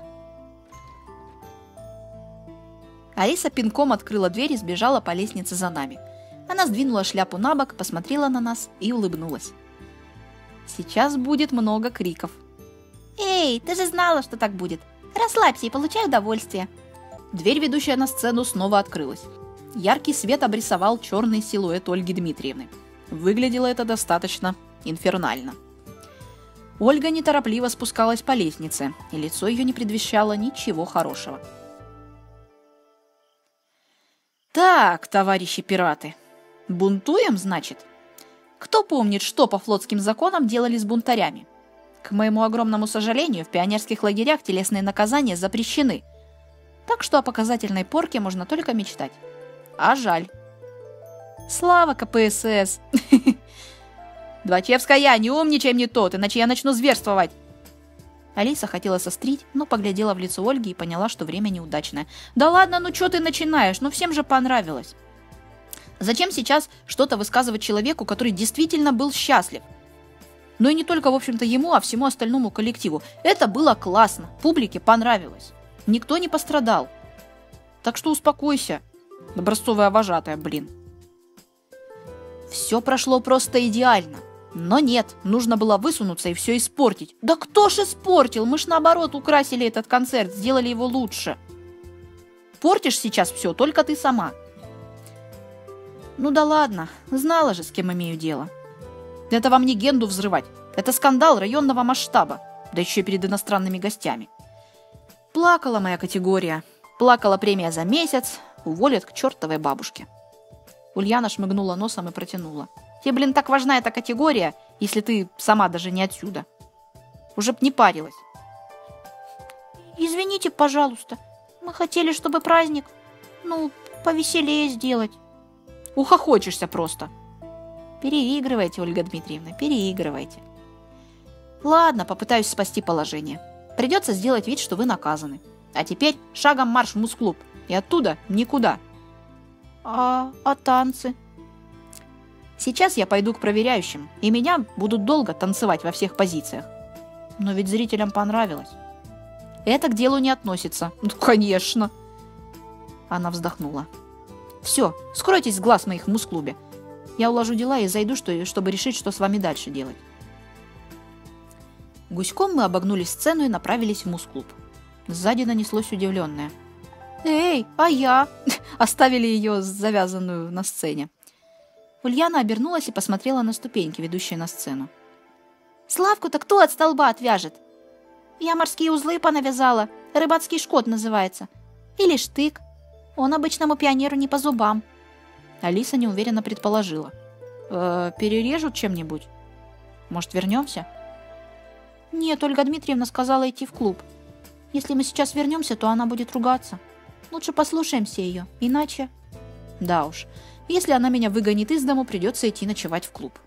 Алиса пинком открыла дверь и сбежала по лестнице за нами. Она сдвинула шляпу на бок, посмотрела на нас и улыбнулась. Сейчас будет много криков. Эй, ты же знала, что так будет. Расслабься и получай удовольствие. Дверь, ведущая на сцену, снова открылась. Яркий свет обрисовал черный силуэт Ольги Дмитриевны. Выглядело это достаточно инфернально. Ольга неторопливо спускалась по лестнице, и лицо ее не предвещало ничего хорошего. Так, товарищи пираты, бунтуем, значит? Кто помнит, что по флотским законам делали с бунтарями? К моему огромному сожалению, в пионерских лагерях телесные наказания запрещены. Так что о показательной порке можно только мечтать. А жаль. Слава ка пэ эс эс! Двачевская, не умничай мне тот, иначе я начну зверствовать. Алиса хотела сострить, но поглядела в лицо Ольги и поняла, что время неудачное. «Да ладно, ну что ты начинаешь? Ну всем же понравилось!» Зачем сейчас что-то высказывать человеку, который действительно был счастлив? Ну и не только, в общем-то, ему, а всему остальному коллективу. Это было классно, публике понравилось. Никто не пострадал. Так что успокойся, образцовая вожатая, блин. Все прошло просто идеально. Но нет, нужно было высунуться и все испортить. Да кто ж испортил? Мы ж наоборот украсили этот концерт, сделали его лучше. Портишь сейчас все, только ты сама. Ну да ладно, знала же, с кем имею дело. Это вам не Генду взрывать. Это скандал районного масштаба. Да еще перед иностранными гостями. Плакала моя категория. Плакала премия за месяц. Уволят к чертовой бабушке. Ульяна шмыгнула носом и протянула. Тебе, блин, так важна эта категория, если ты сама даже не отсюда. Уже б не парилась. Извините, пожалуйста. Мы хотели, чтобы праздник, ну, повеселее сделать. Ухохочешься просто. Переигрывайте, Ольга Дмитриевна, переигрывайте. Ладно, попытаюсь спасти положение. Придется сделать вид, что вы наказаны. А теперь шагом марш в мус-клуб. И оттуда никуда. А, а танцы? Сейчас я пойду к проверяющим, и меня будут долго танцевать во всех позициях. Но ведь зрителям понравилось. Это к делу не относится. Ну, конечно. Она вздохнула. Все, скройтесь с глаз моих в мус-клубе. Я уложу дела и зайду, что, чтобы решить, что с вами дальше делать. Гуськом мы обогнули сцену и направились в мус-клуб. Сзади нанеслось удивленное. «Эй, а я?» Оставили ее завязанную на сцене. Ульяна обернулась и посмотрела на ступеньки, ведущие на сцену. «Славку-то кто от столба отвяжет? Я морские узлы понавязала. Рыбацкий шкот называется. Или штык. Он обычному пионеру не по зубам». Алиса неуверенно предположила. «Э, перережут чем-нибудь? Может, вернемся?» «Нет, Ольга Дмитриевна сказала идти в клуб. Если мы сейчас вернемся, то она будет ругаться. Лучше послушаемся ее, иначе...» «Да уж, если она меня выгонит из дому, придется идти ночевать в клуб».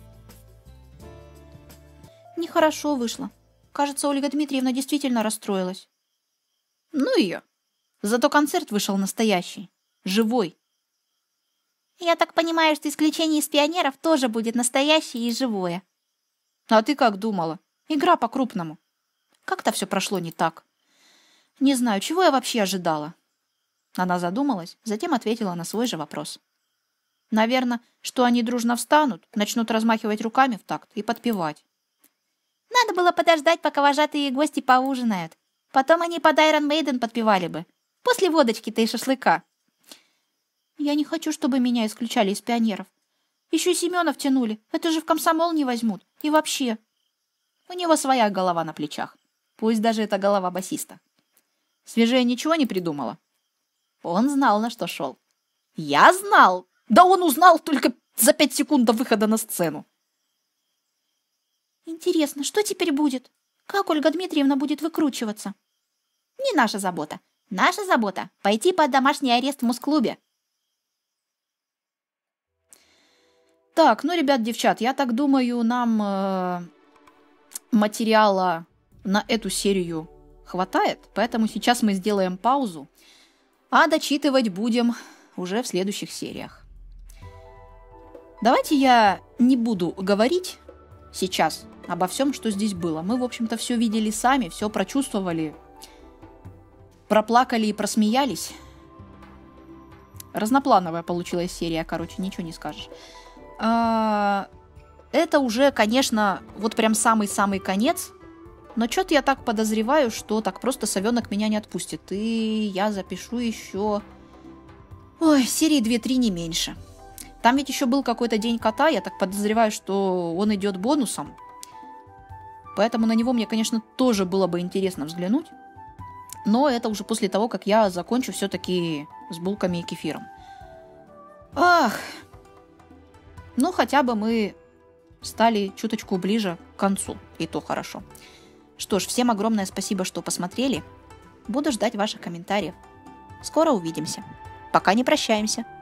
Нехорошо вышло. Кажется, Ольга Дмитриевна действительно расстроилась. Ну ее. Зато концерт вышел настоящий, живой. Я так понимаю, что исключение из пионеров тоже будет настоящее и живое. А ты как думала? Игра по-крупному. Как-то все прошло не так. Не знаю, чего я вообще ожидала. Она задумалась, затем ответила на свой же вопрос. Наверное, что они дружно встанут, начнут размахивать руками в такт и подпевать. Надо было подождать, пока вожатые гости поужинают. Потом они под Iron Maiden подпевали бы. После водочки-то и шашлыка. Я не хочу, чтобы меня исключали из пионеров. Еще и Семенов тянули. Это же в комсомол не возьмут. И вообще. У него своя голова на плечах. Пусть даже это голова басиста. Свежее ничего не придумала? Он знал, на что шел. Я знал! Да он узнал только за пять секунд до выхода на сцену. Интересно, что теперь будет? Как Ольга Дмитриевна будет выкручиваться? Не наша забота. Наша забота — пойти под домашний арест в мус-клубе. Так, ну, ребят, девчат, я так думаю, нам э, материала на эту серию хватает, поэтому сейчас мы сделаем паузу, а дочитывать будем уже в следующих сериях. Давайте я не буду говорить сейчас обо всем, что здесь было. Мы, в общем-то, все видели сами, все прочувствовали, проплакали и просмеялись. Разноплановая получилась серия, короче, ничего не скажешь. А, это уже, конечно, вот прям самый-самый конец. Но что-то я так подозреваю, что так просто совенок меня не отпустит. И я запишу еще... Ой, серии две-три не меньше. Там ведь еще был какой-то день кота. Я так подозреваю, что он идет бонусом. Поэтому на него мне, конечно, тоже было бы интересно взглянуть. Но это уже после того, как я закончу все-таки с булками и кефиром. Ах! Ну, хотя бы мы стали чуточку ближе к концу. И то хорошо. Что ж, всем огромное спасибо, что посмотрели. Буду ждать ваших комментариев. Скоро увидимся. Пока не прощаемся.